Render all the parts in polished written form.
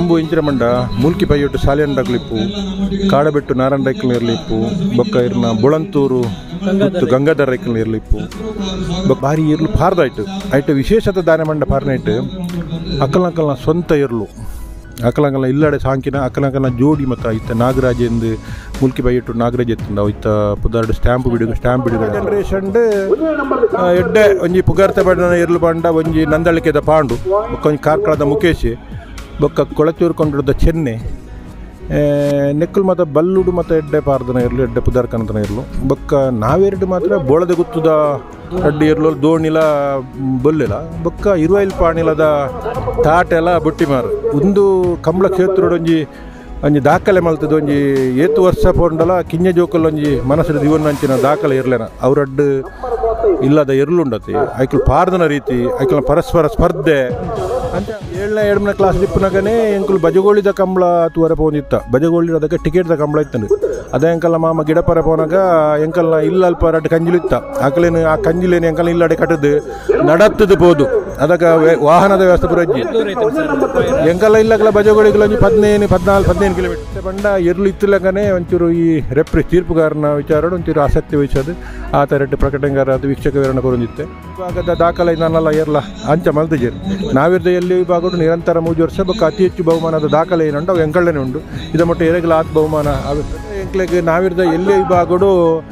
ಇಂಬು ಇಂಚಿನ ಮಂಡ ಮೂಲ್ಕಿ ಪೈಯೊಟ್ಟು ಸಾಲಿಯನ್ ಡಗ್ಲಿಪ್ಪು ಕಾಡಬೆಟ್ಟು ನಾರಾಯಣ ರೈಕಲ್ ಇರಲಿಪ್ಪು ಬೊಕ್ಕ ಇರ್ನ ಬುಳಂತೂರು ಮತ್ತು ಗಂಗಾಧರ ರೈಕಲ್ ಇರಲಿಪ್ಪು ಭಾರಿ ಇರ್ಲು ಪಾರ್ದಾಯ್ತು ಐಟು ವಿಶೇಷತೆ ದಾನ ಮಂಡ ಪಾರ್ನೈಟ್ ಅಕ್ಕಲಂಕಲ್ನ ಸ್ವಂತ ಇರ್ಲು ಅಕ್ಕಲಂಕಲ್ನ ಇಲ್ಲಡೆ ಸಾಂಕಿನ ಅಕ್ಕಲಂಕಲ್ನ ಜೋಡಿ ಮತ್ತು ಇತ್ತ ನಾಗರಾಜ ಎಂದು ಮುಲ್ಕಿ ಬೈಯಿಟ್ಟು ನಾಗರಾಜ್ ಎತ್ತಂದ ಇತ್ತ ಪುದಾರ್ಡ್ ಸ್ಟ್ಯಾಂಪ್ ಬಿಡುಗ ಜನರೇಷನ್ ಎಡ್ಡೆ ಒಂಜಿ ಪುಗಾರ್ತೆ ಬಣ್ಣ ಇರ್ಲು ಬಂಡ ಒಂಜಿ ನಂದಳಿಕೆದ ಪಾಂಡು ಬೊಕ್ಕ ಒಂಜಿ ಕಾರ್ಕಳದ ಮುಖೇಶ್ ಬೊಕ್ಕ ಕೊಳಚೂರು ಕೊಂಡಿರೋದ ಚೆನ್ನೆ ನೆಕ್ಕಲು ಮತ್ತು ಬಲ್ಲುಡು ಮತ್ತು ಎಡ್ಡೆ ಪಾರ್ದನ ಇರಲು ಎಡ್ಡೆ ಪುದಾರ್ಕನತನ ಇರಲು ಬೊಕ್ಕ ನಾವೆರಡು ಮಾತ್ರ ಬೋಳದ ಗುತ್ತದ ಅಡ್ಡಿ ಇರಲು ದೋಣಿಲ ಬೊಲ್ಲೆಲ ಬೊಕ್ಕ ಇರುವೈಲ್ ಪಾಣಿಲದ ತಾಟೆಲ್ಲ ಬುಟ್ಟಿ ಮಾರು ಒಂದು ಕಂಬಳ ಕ್ಷೇತ್ರದ ಒಂಜಿ ದಾಖಲೆ ಮಲ್ತದ ಒಂಜಿ ಏತು ವರ್ಷ ಪೋಂಡಲ ಕಿಂಜ ಜೋಕಲ್ ಒಂಜಿ ಮನಸ್ಸಿನ ದಿವನ್ನಂಚಿನ ದಾಖಲೆ ಇರಲೇನ ಅವರಡ್ಡು ಇಲ್ಲದ ಇರ್ಲುಂಡತಿ ಐಕಲ್ ಪಾರ್ದನ ರೀತಿ ಐಕಲ್ ಪರಸ್ಪರ ಸ್ಪರ್ಧೆ ಅಂತ 7ನೇ 8ನೇ ಕ್ಲಾಸ್ ದಿಪ್ಪನಾಗನೇ ಎಂಕಲ್ ಬಜಗೋಳಿದ ಕಂಬಳ ತೂವರ ಪೋನಿತ್ತ ಬಜಗೋಳಿ ಅದಕ್ಕೆ ಟಿಕೆಟ್ದ ಕಂಬಳ ಇತ್ತಂಡು ಅದೇ ಎಂಕಲ್ನ ಮಾಮ ಗಿಡಪರ ಪೋನಾಗ ಎಂಕಲ್ನ ಇಲ್ಲಲ್ಪ ರಡ್ಡು ಕಂಜಿಲಿತ್ತ ಆಕಲೇನು ಆ ಕಂಜಿಲೇನು ಎಂಕಲ್ನ ಇಲ್ಲಡೆ ಕಟ್ಟದು ನಡತ್ತದು ಪೋದು ಅದಕ್ಕೆ ವಾಹನದ ವ್ಯವಸ್ಥೆ ಪುರಜ್ಜಿ ಎಂಕಲ್ಲ ಇಲ್ಲಕಲ್ಲ ಬಜಗೋಳಿಗಳು ಒಂಜಿ 15 ಕಿಲೋಮೀಟರ್ ಬಂಡ ಇರ್ಲು ಇತ್ತಲಗನೇ ಒಂಚೂರು ಈ ರೆಫ್ರಿ ತೀರ್ಪುಗಾರನ ವಿಚಾರ ಒಂಚೂರು ಆಸಕ್ತಿ ವಹಿಸೋದು ಆ ಥರಟ್ಟು ಪ್ರಕಟಣೆಗಾರ ಅದು ವೀಕ್ಷಕ ವಿವರಣೆ ಕೊರೊಂದಿತ್ತೆ ಇವಾಗದ ದಾಖಲೆ ನಾನೆಲ್ಲ ಏರ್ಲ ಅಂಚ ಮಲ್ತಿಜೇರಿ ನಾವಿರ್ದ ಎಲ್ಲಿ ವಿಭಾಗಗಳು ನಿರಂತರ 3 ವರ್ಷ ಬೊಕ್ಕ ಅತಿ ಹೆಚ್ಚು ಬಹುಮಾನದ ದಾಖಲೆ ಏನುಂಟು ಅವು ಎಂಕಳ್ಳನೇ ಉಂಟು ಇದ ಮಟ್ಟ ಎರೆಗಲ ಆತ್ ಬಹುಮಾನ ಎಂಕ್ಲೆಗೆ ನಾವಿರ್ದ ಎಲ್ಲಿ ವಿಭಾಗಗಳು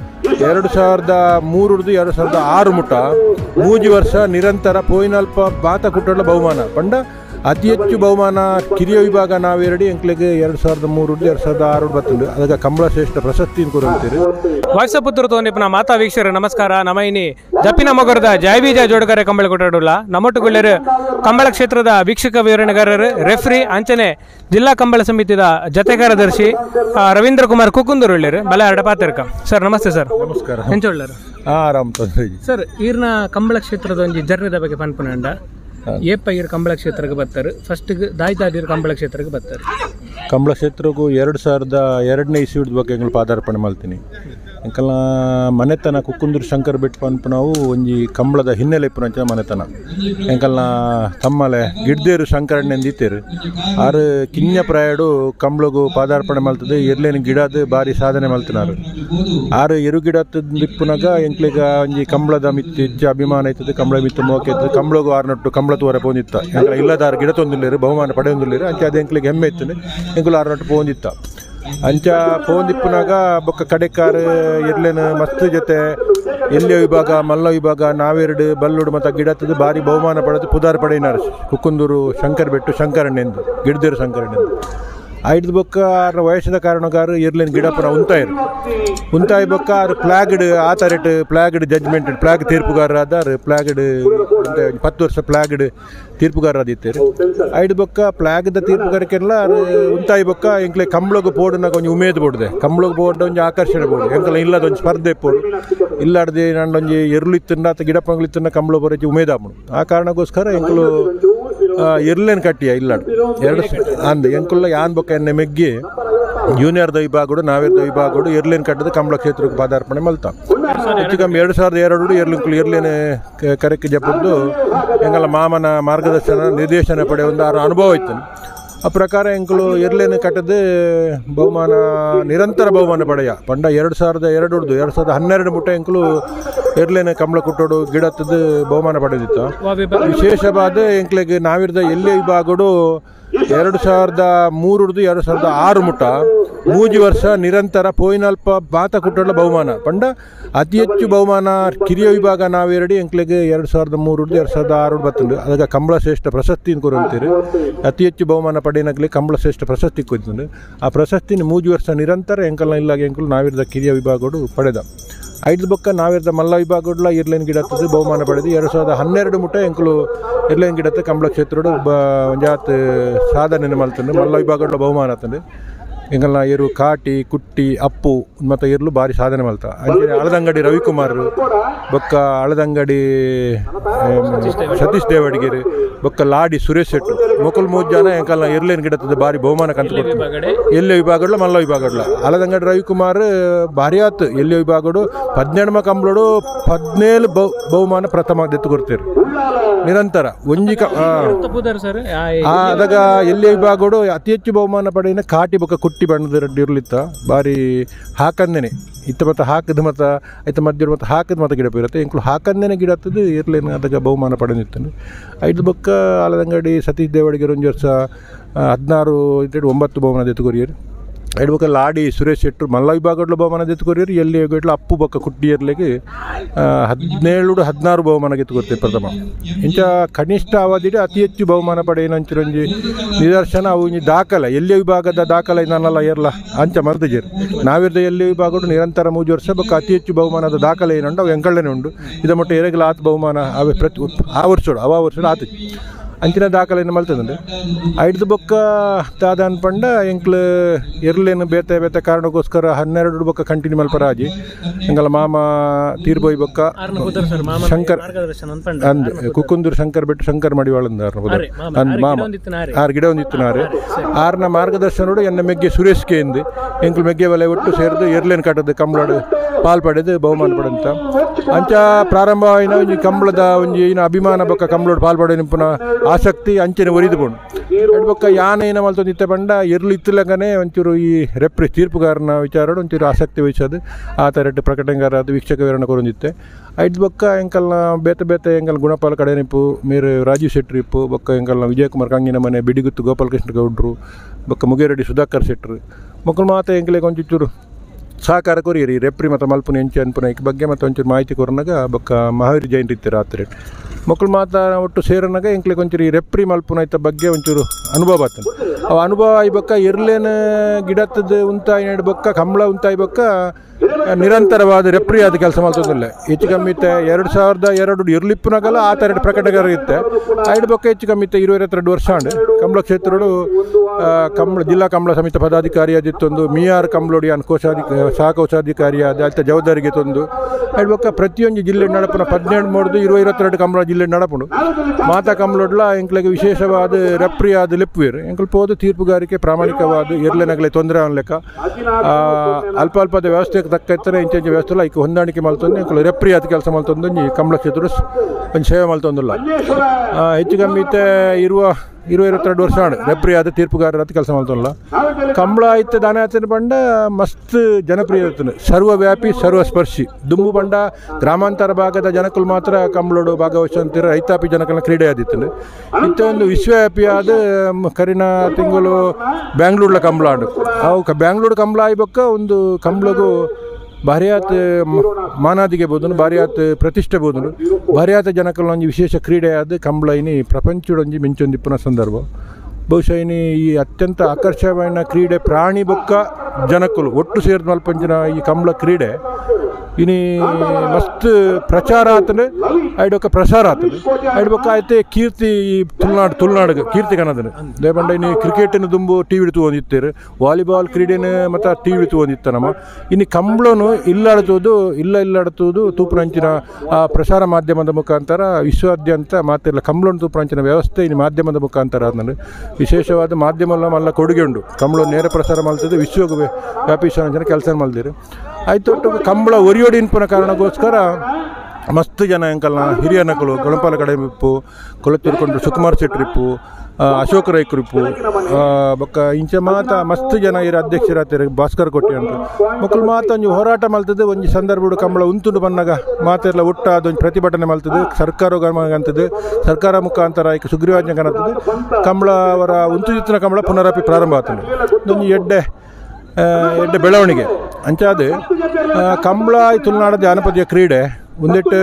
2003 2006 ಮುಟ್ಟ 3 ವರ್ಷ ನಿರಂತರ ಪೋಯಿನಲ್ಪ ಬಾತ ಕುಟ್ಟಲ ಬಹುಮಾನ ಪಂಡ ಅತಿ ಹೆಚ್ಚು ಬಹುಮಾನ ಕಿರಿಯ ವಿಭಾಗ ನಾವೆರಡಿ ಎಂಕ್ಲೆಗೆ 2003 2006 ಬರ್ತಂಡು ಅದಕ್ಕೆ ಕಂಬಳ ಶ್ರೇಷ್ಠ ಪ್ರಶಸ್ತಿ ಕೊರಂತೀರಿ ವಾಟ್ಸಪ್ ತೋನಿಪ್ಪ ಮಾತಾ ವೀಕ್ಷಕರ ನಮಸ್ಕಾರ ನಮೈನಿ ಜಪ್ಪಿನ ಮೊಗರದ ಜಯಬೀಜ ಜೋಡಗಾರ ಕಂಬಳ ಕೊಟ್ಟಾಡುಲ್ಲ ನಮ್ಮೊಟ್ಟುಗೊಳ್ಳೆರು ಕಂಬಳ ಕ್ಷೇತ್ರದ ವೀಕ್ಷಕ ವಿವರಣೆಗಾರರು ರೆಫ್ರಿ ಅಂಚನೆ ಜಿಲ್ಲಾ ಕಂಬಳ ಸಮಿತಿದ ಜತೆ ಕಾರ್ಯದರ್ಶಿ ರವೀಂದ್ರ ಕುಮಾರ್ ಕುಕ್ಕುಂದೂರು ಒಳ್ಳೆರು ಬಲ ಎರಡ ಪಾತಿರ್ಕ ಸರ್ ನಮಸ್ತೆ ಸರ್ ನಮಸ್ಕಾರ ಹೆಂಚೊಳ್ಳರು ಆರಾಮ್ ಸರ್ ಈರ್ನ ಕಂಬಳ ಕ್ಷೇತ್ರದ ಒಂದು ಜರ್ನಿದ ಬಗ್ಗೆ ಪನ್ಪುನಂಡ ಏಪೈರ್ ಕಂಬಳ ಕ್ಷೇತ್ರಕ್ಕೆ ಬರ್ತಾರೆ ಫಸ್ಟ್ ದಾಯ್ತಾದಿರು ಕಂಬಳ ಕ್ಷೇತ್ರಕ್ಕೆ ಬರ್ತಾರೆ ಕಂಬಳ ಕ್ಷೇತ್ರಕ್ಕೂ 2002ನೇ ಇಸ್ವಿದ ಬಗ್ಗೆ ಎಂಗಳು ಪಾದಾರ್ಪಣೆ ಮಾಡ್ತೀನಿ ಎಂಕಲ್ನ ಮನೆತನ ಕುಕ್ಕುಂದೂರು ಶಂಕರ್ ಬೆಟ್ ಪನ್ಪು ನಾವು ಒಂಜಿ ಕಂಬಳದ ಹಿನ್ನೆಲೆ ಇಪ್ಪುನಂಚ ಮನೆತನ ಎಂಕಲ್ನ ತಮ್ಮಲೆ ಗಿಡ್ದೇರು ಶಂಕರಣ್ಣೆಂದಿತ್ತೇರು ಆರು ಕಿಂಜ ಪ್ರಾಯಡು ಕಂಬಳಗೂ ಪಾದಾರ್ಪಣೆ ಮಲ್ತದೆ ಎರ್ಲೇನು ಗಿಡದ ಭಾರಿ ಸಾಧನೆ ಮಲ್ತಿನಾರು ಆರು ಎರು ಗಿಡದ ದಿಪ್ಪುನಾಗ ಎಂಕ್ಲಿಗ ಒಂಜಿ ಕಂಬಳದ ಮಿತ್ತು ಹೆಚ್ಚು ಅಭಿಮಾನ ಆಯ್ತದೆ ಕಂಬಳ ಮಿತ್ತು ಮೋಕೆ ಕಂಬಳಗೂ ಆರ್ನೊಟ್ಟು ಕಂಬಳ ತೋರ ಪೋಂದಿತ್ತ ಎಂಕಲ ಇಲ್ಲದಾರು ಗಿಡ ತೊಂದಿಲ್ಲೇರು ಬಹುಮಾನ ಪಡೆಯೊಂದಿಲ್ಲೇರು ಅಂಚೆ ಅದು ಎಂಕ್ಲಿಗೆ ಹೆಮ್ಮೆ ಇತ್ತು ಎಂಕುಲು ಆರ್ನೊಟ್ಟು ಪೋಂದಿತ್ತ ಅಂಚ ಪೋಂದಿಪ್ಪನಾಗ ಬೊಕ್ಕ ಕಡೆಕಾರು ಇರ್ಲೇನು ಮಸ್ತ್ ಜೊತೆ ಎಲ್ಲಿಯ ವಿಭಾಗ ಮಲ್ಲ ವಿಭಾಗ ನಾವೆರಡು ಬಲ್ಲುಡು ಮತ್ತು ಗಿಡತ್ತದು ಭಾರಿ ಬಹುಮಾನ ಪಡೆದು ಪುದಾರ್ ಪಡೆಯಿನಾರು ಕುಕ್ಕುಂದೂರು ಶಂಕರ್ ಬೆಟ್ಟು ಶಂಕರಣ್ಣೆಂದು ಗಿಡದೇರು ಶಂಕರಣ್ಣೆಂದು ಐದು ಬೊಕ್ಕ ಆರ ವಯಸ್ಸದ ಕಾರಣಗಾರು ಇರ್ಲೇನು ಗಿಡಪನ ಉಂತಾಯಿ ಬೊಕ್ಕ ಆರು ಪ್ಲಾಗ್ಡ್ ಆ ಥರಟ್ ಪ್ಲಾಗ್ಡ್ ಜಡ್ಜ್ಮೆಂಟ್ ಪ್ಲಾಗ್ ತೀರ್ಪುಗಾರರಾದಾರು ಪ್ಲಾಗ್ಡ್ 10 ವರ್ಷ ಪ್ಲಾಗ್ಡ್ ತೀರ್ಪುಗಾರರಾದಿತ್ತೇರು ಐದು ಬೊಕ್ಕ ಪ್ಲಾಗ್ದ ತೀರ್ಪುಗಾರಕ್ಕೆಲ್ಲ ಉಂತಾಯಿ ಬೊಕ್ಕ ಎಂಕ್ಲೆ ಕಂಬಳಗು ಪೋಡುನಾಗ ಒಂಜಿ ಉಮೇದು ಬೋಡ್ದೆ ಕಂಬಳಗು ಬೋರ್ಡ ಒಂಜಿ ಆಕರ್ಷಣೆ ಬೋಡು ಎಂಕಲ ಇಲ್ಲದ ಒಂಜಿ ಸ್ಪರ್ಧೆ ಪೋಡು ಇಲ್ಲಾಡ್ದೆ ನಂಡೊಂಜಿ ಎರ್ಲು ಇತ್ತನ್ನ ಅಥವಾ ಗಿಡಪಂಗ್ಲಿತ್ತನ್ನ ಕಂಬಳ ಬರೋಜಿ ಉಮೇದಾಪುಡು ಆ ಕಾರಣಕ್ಕೋಸ್ಕರ ಎಂಕಲು ಇರ್ಲೇನು ಕಟ್ಟಿಯ ಇಲ್ಲಾಡು 2 ಅಂದು ಎಂಕುಲ್ಲ ಯಾನ್ ಬೊಕ್ಕ ಎಣ್ಣೆ ಮೆಗ್ಗಿ ಜೂನಿಯರ್ದ ವಿಭಾಗಗಳು ನಾವಿರ್ದ ವಿಭಾಗಗಳು ಇರ್ಲೇನು ಕಟ್ಟದ ಕಂಬಳ ಕ್ಷೇತ್ರಕ್ಕೆ ಪಾದಾರ್ಪಣೆ ಮಲ್ತ ಹೆಚ್ಚು ಕಮ್ಮಿ 2002 ಇರ್ಲೇನು ಕರೆಕ್ಕೆ ಜಪ್ಪದ್ದು ಎಂಗಲ ಮಾಮನ ಮಾರ್ಗದರ್ಶನ ನಿರ್ದೇಶನ ಪಡೆಯ ಒಂದು ಅನುಭವ ಇತ್ತು ಆ ಪ್ರಕಾರ ಎಂಕಲು ಇರ್ಲೇನು ಕಟ್ಟದು ಬಹುಮಾನ ನಿರಂತರ ಬಹುಮಾನ ಪಡೆಯ ಪಂಡ 2002 2012 ಮುಟ್ಟ ಎಂಕಲು ಇರ್ಲೇನು ಕಂಬಳ ಕುಟ್ಟೋಡು ಗಿಡತ್ತದು ಬಹುಮಾನ ಪಡೆದಿತ್ತು ವಿಶೇಷವಾದ ಎಂಕ್ಲೆಗೆ ನಾವಿರ್ದ ಎಲ್ಲಿ ವಿಭಾಗಗಳು 2003 2006 ಮುಟ್ಟ 3 ವರ್ಷ ನಿರಂತರ ಪೋಯಿನಲ್ಪ ಬಾತ ಕುಟ್ಟಲ ಬಹುಮಾನ ಪಂಡ ಅತಿ ಹೆಚ್ಚು ಬಹುಮಾನ ಕಿರಿಯ ವಿಭಾಗ ನಾವೆರಡಿ ಎಂಕ್ಲೆಗೆ 2003 2006 ಬರ್ತಂಡು ಅದಕ್ಕೆ ಕಂಬಳ ಶ್ರೇಷ್ಠ ಪ್ರಶಸ್ತಿ ಕೊರಂತೀರಿ ಅತಿ ಹೆಚ್ಚು ಬಹುಮಾನ ಪಡೆಯನಕ್ಲೆ ಕಂಬಳ ಶ್ರೇಷ್ಠ ಪ್ರಶಸ್ತಿ ಕೊಯ್ತಂಡು ಆ ಪ್ರಶಸ್ತಿನ 3 ವರ್ಷ ನಿರಂತರ ಎಂಕಲ್ನ ಇಲ್ಲಾಗ ಎಂಕಲು ನಾವಿರ್ದ ಕಿರಿಯ ವಿಭಾಗಗಳು ಪಡೆದ ಐದು ಬೊಕ್ಕ ನಾವಿರ್ದ ಮಲ್ಲ ವಿಭಾಗಡ್ಲ ಇರ್ಲೇನು ಗಿಡತ್ತದು ಬಹುಮಾನ ಪಡೆದು 2012 ಮುಟ್ಟ ಎಂಕಲು ಇರ್ಲೇನು ಗಿಡತ್ತ ಕಂಬಳ ಕ್ಷೇತ್ರಡು ಒಂಜಾತ್ ಸಾಧನೆ ಮಲ್ತಂಡು ಮಲ್ಲ ವಿಭಾಗಡ್ಲ ಬಹುಮಾನ ಆತಂಡು ಎಂಗಲ್ನ ಇರು ಕಾಟಿ ಕುಟ್ಟಿ ಅಪ್ಪು ಮತ್ತು ಇರ್ಲು ಭಾರಿ ಸಾಧನೆ ಮಲ್ತ ಅಂಚೆ ಹಳದಂಗಡಿ ರವಿಕುಮಾರ್ ಬೊಕ್ಕ ಹಳದಂಗಡಿ ಸತೀಶ್ ದೇವಡಿಗೇರಿ ಬೊಕ್ಕ ಲಾಡಿ ಸುರೇಶ್ ಶೆಟ್ಟು ಮೊಕಲ್ 3 ಜನ ಎಂಕಲ್ನ ಇರ್ಲೇನು ಗಿಡತ್ತದ ಭಾರಿ ಬಹುಮಾನ ಕಂತು ಕೊಡ್ತಾರೆ ಎಲ್ಲಿ ವಿಭಾಗಡ್ಲ ಮಲ್ಲ ವಿಭಾಗಡ್ಲ ಹಳದಂಗಡಿ ರವಿಕುಮಾರ್ ಭಾರಿ ಆತು ಎಲ್ಲಿ ವಿಭಾಗಡು 17 ಕಂಬಳಡು 17 ಬಹುಮಾನ ಪ್ರಥಮ ಎತ್ತು ಕೊಡ್ತಾರೆ ನಿರಂತರ ಒಂಜಿ ಸರ್ ಅದಾಗ ಎಲ್ಲಿ ವಿಭಾಗಗಳು ಅತಿ ಹೆಚ್ಚು ಬಹುಮಾನ ಪಡೆಯಿನ ಕಾಟಿ ಬೊಕ್ಕ ಕುಟ್ಟಿ ಬಣ್ಣದ ರೆಡ್ಡಿ ಇರ್ಲಿತ್ತ ಬಾರಿ ಹಾಕಂದೇನೆ ಇತ್ತ ಮತ್ತು ಹಾಕದ ಮತ್ತು ಐತ ಮಧ್ಯ ಮತ್ತು ಹಾಕದ ಮತ್ತು ಗಿಡ ಇರುತ್ತೆ ಇಂಕ್ಲು ಹಾಕಂದೇನೆ ಗಿಡ ಹತ್ತದು ಇರ್ಲೇನು ಅದಾಗ ಬಹುಮಾನ ಪಡೆದಿರ್ತಾನೆ. ಐದು ಬೊಕ್ಕ ಆಲದಂಗಡಿ ಸತೀಶ್ ದೇವಡಿಗೆ ಒಂದು ವರ್ಷ 16 9 ಬಹುಮಾನ ಎತ್ತುಕೊರಿಯರು. ಐದು ಬೊಕ್ಕ ಲಾಡಿ ಸುರೇಶ್ ಶೆಟ್ಟರು ಮಲ್ಲ ವಿಭಾಗಗಳು ಬಹುಮಾನ ಎತ್ತುಕೊರಿಯರು. ಎಲ್ಲಿ ಹೋಗಿಟ್ಲು ಅಪ್ಪು ಬೊಕ್ಕ ಕುಟ್ಟಿಯರ್ಲಿಗೆ 17-16 ಬಹುಮಾನ ಎತ್ತುಕೊಡ್ತಾರೆ ಪ್ರಥಮ. ಇಂಚ ಕನಿಷ್ಠ ಅವಧಿಗೆ ಅತಿ ಹೆಚ್ಚು ಬಹುಮಾನ ಪಡೆಯಂಚಿ ನಿದರ್ಶನ ಅವು ದಾಖಲೆ ಎಲ್ಲಿ ವಿಭಾಗದ ದಾಖಲೆ ನಾನಲ್ಲ ಇರಲ್ಲ ಅಂಚ ಮರ್ದಿಜರು ನಾವಿರ್ದ ಎಲ್ಲಿ ವಿಭಾಗಗಳು ನಿರಂತರ 3 ವರ್ಷ ಬೊಕ್ಕ ಅತಿ ಹೆಚ್ಚು ಬಹುಮಾನದ ದಾಖಲೆ ಏನುಂಡು ಅವು ಎಂಕಳ್ಳನೇ ಉಂಡು. ಇದು ಮೊಟ್ಟ ಎರಗಲ ಆತ ಬಹುಮಾನ ಅವೇ ಪ್ರತಿ ಆ ವರ್ಷ ಆತ ಅಂಚಿನ ದಾಖಲೆಯನ್ನು ಮಲ್ತದಂಡು. ಐದು ಬೊಕ್ಕ ದಾದ ಅನ್ಪಂಡ ಎಂಕ್ಲು ಇರ್ಲೇನು ಬೇತೆ ಕಾರಣಕ್ಕೋಸ್ಕರ 12 ಬೊಕ್ಕ ಕಂಟಿನ್ಯೂ ಮಲ್ಪರಾಜಿ ಎಂಗಲ ಮಾಮ ತೀರ್ಬೋಯ್ ಬೊಕ್ಕ ಶಂಕರ್ ಅಂದ್ ಕುಕ್ಕುಂದೂರು ಶಂಕರ್ ಬಿಟ್ಟು ಶಂಕರ್ ಮಡಿವಾಳಂದಾರ ಮಾಮ 6 ಗಿಡ ಒಂದಿತ್ತನಾರು 6ನ ಮಾರ್ಗದರ್ಶನೋಡು ಎನ್ನ ಮೆಗ್ಗೆ ಸುರೇಶ್ ಕೇಂದು ಎಂಕ್ಲು ಮೆಗ್ಗೆ ವಲಯ ಒಟ್ಟು ಸೇರಿದು ಇರ್ಲೇನು ಕಟ್ಟದು ಕಂಬಳಡು ಪಾಲ್ ಪಡೆದು ಬಹುಮಾನ ಪಡೆದಂತ ಅಂಚ ಪ್ರಾರಂಭ ಆಯ್ನ ಒಂಜಿ ಕಂಬಳದ ಒಂಜಿ ಏನ ಅಭಿಮಾನ ಬೊಕ್ಕ ಕಂಬಳೋಡು ಪಾಲ್ ಪಡೆ ನಿಂಪುನ ಆಸಕ್ತಿ ಅಂಚನೆ ಒರಿದು ಕೊಂಡು ಎರಡು ಬೊಕ್ಕ ಯಾನ ಏನ ಮಲ್ತೊಂದು ಇತ್ತ ಬಂಡ ಇರ್ಲು ಇತ್ತಲಂಗನೆ ಒಂಚೂರು ಈ ರೆಫ್ರಿ ತೀರ್ಪುಗಾರನ ವಿಚಾರ ಒಂಚೂರು ಆಸಕ್ತಿ ವಹಿಸೋದು ಆ ಥರ ಪ್ರಕಟಣೆಗಾರ ಅದು ವೀಕ್ಷಕ ವಿವರಣೆ ಕೊರೊಂದಿತ್ತೆ. ಐದು ಬೊಕ್ಕ ಎಂಕಲ್ನ ಬೇತೆ ಎಂಕಲ್ ಗುಣಪಾಲ ಕಡೆನಿಪ್ಪು ಮೇರೆ ರಾಜೀವ್ ಶೆಟ್ಟಿ ಇಪ್ಪು ಬೊಕ್ಕ ಎಂಕಲ್ನ ವಿಜಯಕುಮಾರ್ ಕಂಗಿನ ಮನೆ ಬಿಡಿಗುತ್ತು ಗೋಪಾಲಕೃಷ್ಣ ಗೌಡ್ರು ಬೊಕ್ಕ ಮುಗೇರೆಡ್ಡಿ ಸುಧಾಕರ್ ಶೆಟ್ರು ಮಕ್ಕಳು ಮಾತ್ರ ಎಂಕಲಿಗೆ ಒಂಚೂರು ಸಹಕಾರ ಕೊರಿಯರಿ ರೆಪ್ರಿ ಮತ್ತು ಮಲ್ಪುನ ಎಂಚು ಅನ್ಪುನ ಈ ಬಗ್ಗೆ ಮತ್ತು ಒಂಚೂರು ಮಾಹಿತಿ ಕೊರನಾಗ ಬೊಕ್ಕ ಮಹಾವೀರ್ ಜಯಂತಿ ಇತ್ತು ರಾತ್ರಿ ಮಕ್ಕಳು ಮಾತ್ರ ಒಟ್ಟು ಸೇರನಾಗ ಎಂಕ್ಲಿಗೆ ಒಂಚೂರು ಈ ರೆಪ್ರಿ ಮಲ್ಪುನ ಇತ್ತ ಬಗ್ಗೆ ಒಂಚೂರು ಅನುಭವ ಬರ್ತದೆ. ಅವು ಅನುಭವ ಈ ಬೊಕ್ಕ ಇರ್ಲೇನ ಗಿಡತ್ತದ ಉಂತಾಯಿ ನಡು ಬೊಕ್ಕ ಕಂಬಳ ಉಂತಾಯಿ ಬೊಕ್ಕ ನಿರಂತರವಾದ ರೆಪ್ರಿ ಆದ ಕೆಲಸ ಮಾಡ್ತದಿಲ್ಲ. ಹೆಚ್ಚು ಕಮ್ಮಿ ಇತ್ತೆ 2002 ಇರ್ಲಿಪ್ಪನಾಗಲ್ಲ ಆ ಥರ ಪ್ರಕಟಗಾರ ಇತ್ತೆ. ಐದು ಬೊಕ್ಕ ಹೆಚ್ಚು ಕಮ್ಮಿ ಇತ್ತೆ 22 ವರ್ಷ ಅಂಡು ಕಂಬಳ ಕ್ಷೇತ್ರಡು ಜಿಲ್ಲಾ ಕಂಬಳ ಸಮಿತಿ ಪದಾಧಿಕಾರಿ ಆದಿತ್ತೊಂದು ಮಿಯಾರ್ ಕಂಬಳೋಡಿಯಾನ್ ಸಹ ಕೋಶಾಧಿಕಾರಿಯಾದ ಅತ್ತ ಜವಾಬ್ದಾರಿಗೆ ತಂದು ಐದು ಬೊಕ್ಕ ಪ್ರತಿಯೊಂದು ಜಿಲ್ಲೆ ನಡಪನ 17 22 ಕಂಬಳ ಜಿಲ್ಲೆ ನಡಪುಂಡು ಮಾತಾ ಕಂಬಳೋಡ್ಲ ಎಂಕ್ಲಿಗೆ ವಿಶೇಷವಾದ ರೆಪ್ರಿ ಆದ ಲೆಪ್ಪುವೇರು ಎಂಕಲ್ ಪೋದು ತೀರ್ಪುಗಾರಿಕೆ ಪ್ರಾಮಾಣಿಕವಾದ ಇರ್ಲೆನಗಲೆ ತೊಂದರೆ ಅನ್ಲೆಕ್ಕ ಅಲ್ಪದ ವ್ಯವಸ್ಥೆಗೆ ತಕ್ಕ ಇತ್ತರ ಇಂಚೆ ವ್ಯವಸ್ಥೆ ಐಕೆ ಹೊಂದಾಣಿಕೆ ಮಲ್ತೊಂದು ಎಂಕಲ್ ರೆಪ್ರಿ ಆದ ಕೆಲಸ ಮಲ್ತೊಂದು ಕಂಬಳ ಕ್ಷೇತ್ರ ಒಂದು ಸೇವೆ ಮಲ್ತೊಂದಿಲ್ಲ. ಹೆಚ್ಚು ಕಮ್ಮಿ ಇತ್ತೆ 22 ವರ್ಷ ಆಡು ರೆಪ್ರಿ ಆದ ತೀರ್ಪುಗಾರರ ಕೆಲಸ ಮಾಡ್ತಲ್ಲ. ಕಂಬಳ ಇತ್ತ ದಾನ ಆಚರಣೆ ಬಂಡ ಮಸ್ತ್ ಜನಪ್ರಿಯ ಇರ್ತದೆ ಸರ್ವವ್ಯಾಪಿ ಸರ್ವಸ್ಪರ್ಶಿ ದುಂಬು ಬಂಡ ಗ್ರಾಮಾಂತರ ಭಾಗದ ಜನಕಲು ಮಾತ್ರ ಕಂಬಳೋಡು ಭಾಗವಹಿಸಂತಿರ ರೈತಾಪಿ ಜನಕಲ್ನ ಕ್ರೀಡೆ ಆದಿತ್ತು. ಇತ್ತ ಒಂದು ವಿಶ್ವವ್ಯಾಪಿಯಾದ ಕರಿನ ತಿಂಗಳು ಬ್ಯಾಂಗ್ಳೂರ್ಲ ಕಂಬಳ ಆಡು ಅವು ಬ್ಯಾಂಗ್ಳೂರು ಕಂಬಳ ಆಯ್ಬೊಕ್ಕ ಒಂದು ಕಂಬಳಗೂ ಭಾರಿಯಾತ್ ಮಾನಾದಿಗೆ ಬೋದನು ಭಾರಿಯಾತ್ ಪ್ರತಿಷ್ಠೆ ಬೋದನು ಭಾರಿಯಾತ ಜನಕಲ್ನ ಒಂಜಿ ವಿಶೇಷ ಕ್ರೀಡೆ ಆದ ಕಂಬಳ ಇನಿ ಪ್ರಪಂಚದೊಂಜಿ ಮಿಂಚೊಂದಿಪ್ಪುನ ಸಂದರ್ಭ. ಬಹುಶಃ ಇನಿ ಈ ಅತ್ಯಂತ ಆಕರ್ಷಣೀಯ ಕ್ರೀಡೆ ಪ್ರಾಣಿ ಬೊಕ್ಕ ಜನಕಲು ಒಟ್ಟು ಸೇರಿದ ಮಲ್ಪಂಚಿನ ಈ ಕಂಬಳ ಕ್ರೀಡೆ ಇನಿ ಮಸ್ತ್ ಪ್ರಚಾರ ಆತಂದ್ರೆ ಐಡೊಕ್ಕ ಪ್ರಸಾರ ಆತದೆ ಐಡ್ಬೊಕ್ಕ ಆಯ್ತೆ ಕೀರ್ತಿ ತುಳುನಾಡು ಕೀರ್ತಿ ಕನ್ನದನು ದೇಪಂಡ ಇನ್ನು ಕ್ರಿಕೆಟಿನ ದುಂಬು ಟಿ ವಿ ತಗೊಂಡಿತ್ತೇರು ವಾಲಿಬಾಲ್ ಕ್ರೀಡೆನ ಮತ್ತು ಟಿ ವಿ ತಗೊಂಡಿತ್ತ ನಮ್ಮ ಇನ್ನು ಕಂಬಳನು ಇಲ್ಲಾಡತೋದು ತೂಪುನಂಚಿನ ಆ ಪ್ರಸಾರ ಮಾಧ್ಯಮದ ಮುಖಾಂತರ ವಿಶ್ವಾದ್ಯಂತ ಮಾತಿಲ್ಲ ಕಂಬಳನು ತೂಪುನಂಚಿನ ವ್ಯವಸ್ಥೆ ಇನ್ನು ಮಾಧ್ಯಮದ ಮುಖಾಂತರ ಅದನ್ನು ವಿಶೇಷವಾದ ಮಾಧ್ಯಮ ಮಲ್ಲ ಕೊಡುಗೆ ಉಂಡು ಕಂಬಳ ನೇರ ಪ್ರಸಾರ ಮಾಡ್ತಿದ್ದು ವಿಶ್ವಕ್ಕೆ ವ್ಯಾಪಿಸೋ ಜನ ಕೆಲಸ ಮಾಡಿದಿರು ಆಯ್ತು. ಕಂಬಳ ಒರಿಯೋಡಿ ಇನ್ಪುನ ಕಾರಣಕ್ಕೋಸ್ಕರ ಮಸ್ತ್ ಜನ ಎಂಕಲ್ನ ಹಿರಿಯ ನಕಲು ಗಣಪಾಲ ಕಡೆಮಿಪ್ಪು ಕೊಳತಿರ್ಕೊಂಡು ಸುಕುಮಾರ್ ಶೆಟ್ರಿಪ್ಪು ಅಶೋಕ ರೈಕರಿಪ್ಪು ಬೊಕ್ಕ ಇಂಚೆ ಮಾತ ಮಸ್ತ್ ಜನ ಇರ ಅಧ್ಯಕ್ಷರಾಗ್ತಾರೆ ಭಾಸ್ಕರ್ ಕೊಟ್ಟೆ ಅಂತ ಮಕ್ಕಳು ಮಾತ ಒಂಜಿ ಹೋರಾಟ ಮಲ್ತದ್ದು ಒಂಜಿ ಸಂದರ್ಭ ಕಂಬಳ ಉಂತುಂಡು ಬಂದಾಗ ಮಾತೆಲ್ಲ ಒಟ್ಟ ಅದೊಂದು ಪ್ರತಿಭಟನೆ ಮಲ್ತದ್ದು ಸರ್ಕಾರ ಗಮನಗಂತದ್ದು ಸರ್ಕಾರ ಮುಖಾಂತರ ಈಗ ಸುಗ್ರೀವಾಜ್ಞೆ ಕಾಣತ್ತದು ಕಂಬಳ ಅವರ ಉಂತುಜಿತ್ತಿನ ಕಂಬಳ ಪುನರಪಿ ಪ್ರಾರಂಭ ಆಗ್ತದೆ ಒಂದು ಎಡ್ಡೆ ಬೆಳವಣಿಗೆ ಅಂಚಾದ ಕಂಬಳ ತುಳುನಾಡ ಜಾನಪದ ಕ್ರೀಡೆ ಒಂದಿಟ್ಟು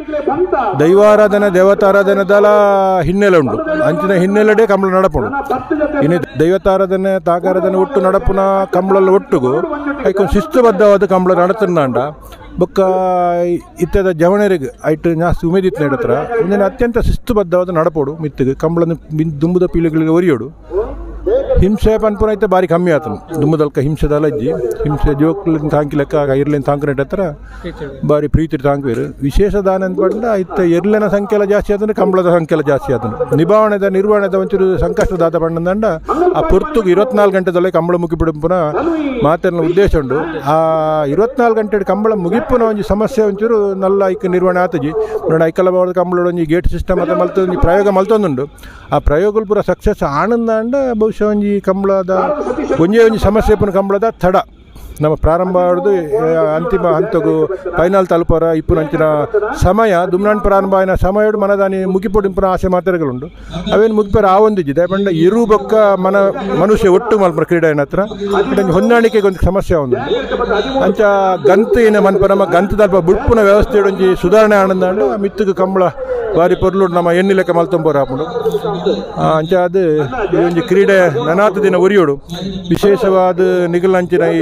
ದೈವಾರಾಧನೆ ದೇವತಾರಾಧನೆದಲ ಹಿನ್ನೆಲೆ ಉಂಟು ಅಂಚಿನ ಹಿನ್ನೆಲೆಡೆ ಕಂಬಳ ನಡಪುಂಡು ಇನ್ನು ದೈವತಾರಾಧನೆ ತಾಗಾರಾಧನೆ ಒಟ್ಟು ನಡಪುನ ಕಂಬಳಲ್ಲ ಒಟ್ಟುಗು ಐಕೊಂದು ಶಿಸ್ತುಬದ್ಧವಾದ ಕಂಬಳ ನಡತಂಡ ಬೊಕ್ಕ ಇತ್ತದ ಜವಣರಿಗೆ ಐಟು ಜಾಸ್ತಿ ಉಮೇದಿತ್ತು ನಡತ್ರ ಇಂದಿನ ಅತ್ಯಂತ ಶಿಸ್ತುಬದ್ಧವಾದ ನಡಪೋಡು ಮಿತ್ತಿಗೆ ಕಂಬಳನ ದುಂಬುದ ಪೀಳಿಗೆಗಳಿಗೆ ಒರಿಯೋಡು ಹಿಂಸೆ ಪನ್ಪುನ ಐತೆ ಬಾರಿ ಕಮ್ಮಿ ಆತನು ದುಮ್ಮದಲ್ಕ ಹಿಂಸೆದಲ್ಲ ಅಜ್ಜಿ ಹಿಂಸೆ ಜೋಕ್ಲಿನ ತಾಂಕಿ ಲೆಕ್ಕ ಇರ್ಲಿನ ತಾಂಕನೆಟ್ ಹತ್ರ ಬಾರಿ ಪ್ರೀತಿ ತಾಂಕ್ವೇರು ವಿಶೇಷ ದಾನ ಅಂತ ಬಂದ ಇತ್ತ ಎರ್ಲಿನ ಸಂಖ್ಯೆ ಎಲ್ಲ ಜಾಸ್ತಿ ಆತನು ಕಂಬಳದ ಸಂಖ್ಯೆ ಎಲ್ಲ ಜಾಸ್ತಿ ಆತನು ನಿರ್ವಹಣೆದ ಒಂಚೂರು ಸಂಕಷ್ಟದಾತ ಬಣ್ಣದಂಡ ಆ ಪೊರ್ತುಗೆ 24 ಗಂಟೆದಲ್ಲೇ ಕಂಬಳ ಮುಗಿಬಿಡುಪುನ ಮಾತಿನ ಉದ್ದೇಶ ಉಂಡು ಆ 24 ಗಂಟೆ ಕಂಬಳ ಮುಗಿಪುನ ಒಂಜಿ ಸಮಸ್ಯೆ ಒಂಚೂರು ನಲ್ಲ ಐಕ ನಿರ್ವಹಣೆ ಆತಜಿ ನೋಡ ಐಕಲ ಬಾವದ ಕಂಬಳ ಒಂಜಿ ಗೇಟ್ ಸಿಸ್ಟಮ್ ಅಂತ ಮಲ್ತ ಒಂಜಿ ಪ್ರಯೋಗ ಮಲ್ತೊಂದುಂಡು ಆ ಪ್ರಯೋಗಗಳು ಪೂರ ಸಕ್ಸಸ್ ಆನಂದ ಅಂಡ ಬಹುಶಃ ಒಂಜಿ ಕಂಬಳದ ಒಂಜಿ ಸಮಸ್ಯೆ ಪುನ ಕಂಬಳದ ತಡ ನಮ್ಮ ಪ್ರಾರಂಭ ಆಡೋದು ಅಂತಿಮ ಹಂತಗೂ ಫೈನಲ್ ತಲುಪರ ಇಪ್ಪುನಂಚಿನ ಸಮಯ ದುಮ್ನಾನ್ ಪ್ರಾರಂಭ ಆಯ್ನ ಸಮಯ ಮನದಾನಿ ಮುಗಿಪುಡಿಂಪುನ ಆಸೆ ಮಾತ್ರೆಗಳುಂಡು ಅವೇನು ಮುಗಿಪರ ಆ ಒಂದಿದ್ದಿದೆ ಬಂಡ ಇರು ಬೊಕ್ಕ ಮನುಷ್ಯ ಒಟ್ಟು ಮಲ್ಪರ ಕ್ರೀಡೆಯ ಹತ್ರ ಹೊಂದಾಣಿಕೆಗೆ ಒಂದು ಸಮಸ್ಯೆ ಒಂದು ಅಂಚ ಗಂತು ಏನ ಮನ್ಪ ನಮ್ಮ ಗಂತದಲ್ಪ ಬುಡ್ಪುನ ವ್ಯವಸ್ಥೆ ಒಂಜಿ ಸುಧಾರಣೆ ಆನಂದ ಅಂಡು ಮಿತ್ತುಗು ಕಂಬಳ ಬಾರಿ ಪೊರ್ಲು ನಮ್ಮ ಎಣ್ಣೆ ಲೆಕ್ಕ ಮಲ್ತೊಂಬೋರು ಹಾಕೊಂಡು ಅಂಚ ಅದು ಒಂಜಿ ಕ್ರೀಡೆ ನನಾತ ದಿನ ಒರಿಯೋಡು ವಿಶೇಷವಾದ ನಿಗಲಂಚಿನ ಈ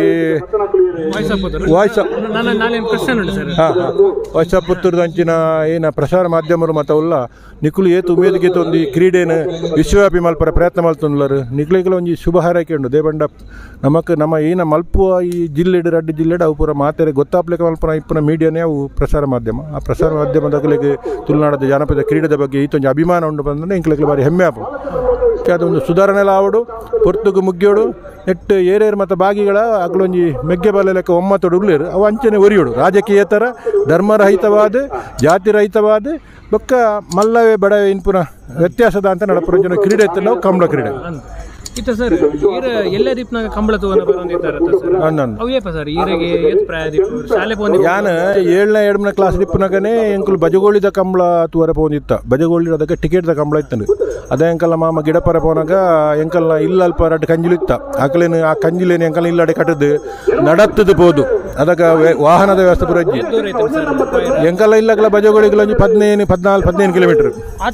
ವಾಯ್ಸಪುತ್ತೂರ್ದ ಅಂಚಿನ ಏನ ಪ್ರಸಾರ ಮಾಧ್ಯಮರು ಮತ್ತವಲ್ಲ ನಿಖುಲು ಏತು ಉಮೇದಿಗೆ ಒಂದು ಕ್ರೀಡೆನ ವಿಶ್ವವ್ಯಾಪಿ ಮಲ್ಪರ ಪ್ರಯತ್ನ ಮಲ್ತೊಂದುಲರು ನಿಖಲಿಗೆಲ್ಲ ಒಂಜಿ ಶುಭ ಹಾರೈಕೆ ಉಂಡು ದೇಬಂಡ ನಮ್ಮ ಏನ ಮಲ್ಪುವ ಈ ಜಿಲ್ಲೆಡು ರಡ್ಡು ಜಿಲ್ಲೆಡು ಅವು ಪೂರ ಮಾತೆರೆ ಗೊತ್ತಾಪ್ಲಿಕ್ಕೆ ಮಲ್ಪನ ಇಪ್ಪನ ಮೀಡಿಯಾನೇ ಅವು ಪ್ರಸಾರ ಮಾಧ್ಯಮ ಆ ಪ್ರಸಾರ ಮಾಧ್ಯಮದಾಗಲಿಗೆ ತುಳುನಾಡದ ಜಾನಪದ ಕ್ರೀಡೆದ ಬಗ್ಗೆ ಈತೊಂದು ಅಭಿಮಾನ ಉಂಡು ಬಂದ್ರೆ ಇಂಕ್ಲಿಗೆ ಬಾರಿ ಹೆಮ್ಮೆ ಆಪು ಅದೊಂದು ಸುಧಾರಣೆ ಆವಡು ಪೊರ್ತುಗು ಮುಗ್ಗಿಯೋಡು ನೆಟ್ಟು ಏರೇರು ಮತ್ತು ಬಾಗಿಗಳ ಅಗ್ಲೊಂಜಿ ಮೆಗ್ಗೆ ಬಲ ಲೆಕ್ಕ ಒಮ್ಮತ್ತೋಡು ಉಗ್ಲೇರು ಅವು ಅಂಚನೆ ಒರಿಯೋಡು ರಾಜಕೀಯೇತರ ಧರ್ಮರಹಿತವಾದ ಜಾತಿರಹಿತವಾದ ಬೊಕ್ಕ ಮಲ್ಲವೇ ಬಡವೇ ಇನ್ಪುನ ವ್ಯತ್ಯಾಸದ ಅಂತ ನಡಪುರ ಕ್ರೀಡೆ ಇತ್ತು ನಾವು ಕಂಬಳ ಕ್ರೀಡೆ ಇತ್ತ ಸರ್ ಈರ ಎಲ್ಲ ದೀಪ್ನಾಗ ಕಂಬಳ ತೋನ ಬರೋಂದಿತ್ತಾರತ್ತ ಸರ್ ಅವೇಪ ಸರ್ ಈರೆಗೆ ಏತ್ ಪ್ರಾಯ ದೀಪ ಶಾಲೆ ಪೋಂದಿ ಯಾನ 7ನೇ 8ನೇ ಕ್ಲಾಸ್ ದಿಪ್ಪನಾಗನೇ ಎಂಕುಲು ಬಜಗೋಳಿದ ಕಂಬಳ ತೂವರೆ ಪೋಂದಿತ್ತ ಬಜಗೋಳಿ ಅದಕ್ಕೆ ಟಿಕೆಟ್ದ ಕಂಬಳ ಇತ್ತಂದು ಅದೇ ಎಂಕಲ್ಲ ಮಾಮ ಗಿಡಪರ ಪೋನಾಗ ಎಂಕಲ್ನ ಇಲ್ಲಲ್ಪ ರಡ್ಡು ಕಂಜಿಲಿತ್ತ ಆಕಲೇನು ಆ ಕಂಜಿಲೇನು ಎಂಕಲ್ನ ಇಲ್ಲಡೆ ಕಟ್ಟದು ನಡತ್ತದು ಬೋದು ಅದಕ್ಕೆ ವಾಹನದ ವ್ಯವಸ್ಥೆ ಪುರಜ್ಜಿ ಎಂಕಲ್ಲ ಇಲ್ಲಕಲ್ಲ ಬಜಗೋಳಿಗಳ 15 ಕಿಲೋಮೀಟರ್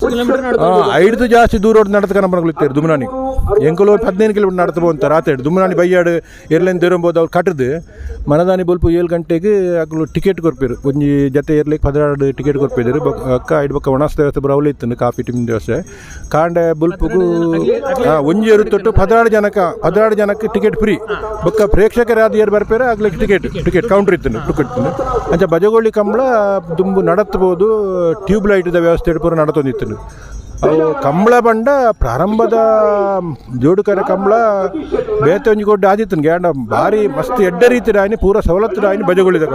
5 ಜಾಸ್ತಿ ದೂರ ನಡತ ಕನಪನಗಳಿತ್ತೇರು ದುಮ್ನಾನಿ ಎಂಕಲು 15 ಕಿಲೋಮೀಟರ್ ನಡತಬೋ ಅಂತ ರಾತ್ರಿ ದುಮ್ನಾನಿ ಬೈಯಾಡು ಎರ್ಲೇನು ದೇರಂಬೋದು ಅವ್ರು ಕಟ್ಟದು ಮನದಾನಿ ಬೊಲ್ಪ 7 ಗಂಟೆಗೆ ಅಗ್ಲು ಟಿಕೆಟ್ ಕೊರ್ಪೇರು ಒಂಜಿ ಜತೆ ಇರ್ಲಿಕ್ಕೆ 16 ಟಿಕೆಟ್ ಕೊರ್ಪಿದ್ರು ಅಕ್ಕ ಐದು ಬೊಕ್ಕ ಒಣಸ್ತ ವ್ಯವಸ್ಥೆ ಬರವಲಿ ಇತ್ತು ಕಾಫಿ ಟೀಮ್ ವ್ಯವಸ್ಥೆ ಕಾಂಡೆ ಬುಲ್ಪುಗು ಒಂಜಿ ತೊಟ್ಟು 16 ಜನಕ್ಕೆ ಟಿಕೆಟ್ ಫ್ರೀ ಬೊಕ್ಕ ಪ್ರೇಕ್ಷಕರಾದ ಏರು ಬರ್ಪೇರು ಆಗ್ಲಿಕ್ಕೆ ಟಿಕೆಟ್ ಕೌಂಟರ್ ಇತ್ತು ಟಿಕೆಟ್ ಅಂಚ ಬಜಗೋಳಿ ಕಂಬಳ ದುಂಬು ನಡತ್ಬೋದು ಟ್ಯೂಬ್ ಲೈಟ್ದ ವ್ಯವಸ್ಥೆ ಪೂರ ನಡತೊಂದಿತ್ತು ಅವು ಕಂಬಳ ಬಂಡ ಪ್ರಾರಂಭದ ಜೋಡುಕರ ಕಂಬಳ ಬೇತೆ ಒಂಜಿ ಗೊಡ್ಡ ಆದಿತ್ತು ಗ್ಯಾಂಡ ಭಾರಿ ಮಸ್ತ್ ಎಡ್ಡ ರೀತಿ ಆಯ್ನಿ ಪೂರ ಸವಲತ್ತು ಆಯ್ನಿ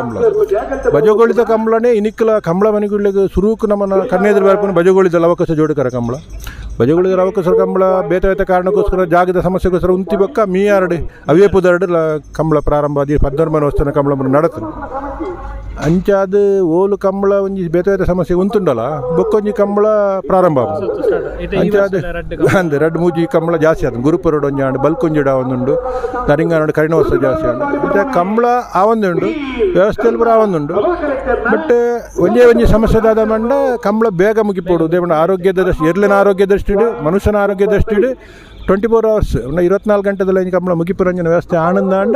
ಬಜಗೋಳಿದ ಕಂಬಳನೇ ಇನಿಕ್ಕಲ ಕಂಬಳ ಮನೆಗಳಿಗೆ ಸುರೂಕು ನಮ್ಮನ್ನ ಕಣ್ಣೆದುರು ಬರ್ಪನ್ನು ಬಜಗೋಳಿದ ಲವಕಸ ಜೋಡುಕರ ಕಂಬಳ ಬಜಗೋಳಿದ ಲವಕಸರ ಕಂಬಳ ಬೇತೆ ಕಾರಣಕ್ಕೋಸ್ಕರ ಜಾಗದ ಸಮಸ್ಯೆಗೋಸ್ಕರ ಉಂತಿ ಬೊಕ್ಕ ಮೀಯಾರಡು ಅವೇಪುದರಡು ಕಂಬಳ ಪ್ರಾರಂಭ ಆದಿ 14 ವರ್ಷದ ಕಂಬಳ ನಡತದೆ ಅಂಚಾದ ಓಲು ಕಂಬಳ ಒಂಜಿ ಬೇತೆ ಸಮಸ್ಯೆ ಉಂತುಂಡಲ್ಲ ಬೊಕ್ಕೊಂಜಿ ಕಂಬಳ ಪ್ರಾರಂಭ ಅಂಚಾದ ಅಂದೆ ರಡ್ಡು ಮೂಜಿ ಕಂಬಳ ಜಾಸ್ತಿ ಆದ ಗುರುಪುರಡು ಒಂಜಿ ಆಂಡು ಬಲ್ಕೊಂಜಿಡ ಒಂದುಂಡು ನರಿಂಗಾನಡು ಕರಿಣೋತ್ಸವ ಜಾಸ್ತಿ ಆಂಡು ಮತ್ತೆ ಕಂಬಳ ಆ ಒಂದುಂಡು ವ್ಯವಸ್ಥೆಯಲ್ಲಿ ಪೂರ ಆ ಒಂದುಂಡು ಬಟ್ ಒಂಜಿ ಸಮಸ್ಯೆದಾದ ಮಂಡ ಕಂಬಳ ಬೇಗ ಮುಗಿಪೋಡು ದೇವಣ್ಣ ಆರೋಗ್ಯದ ದೃಷ್ಟಿ ಎರ್ಲಿನ ಆರೋಗ್ಯ ದೃಷ್ಟಿಡು ಮನುಷ್ಯನ ಆರೋಗ್ಯ ದೃಷ್ಟಿಡು 24 hours 24 ಗಂಟೆದಲ್ಲಿ ಕಂಬಳ ಮುಗಿಪುರಂಜಿನ ವ್ಯವಸ್ಥೆ ಆನಂದ ಅಂಡ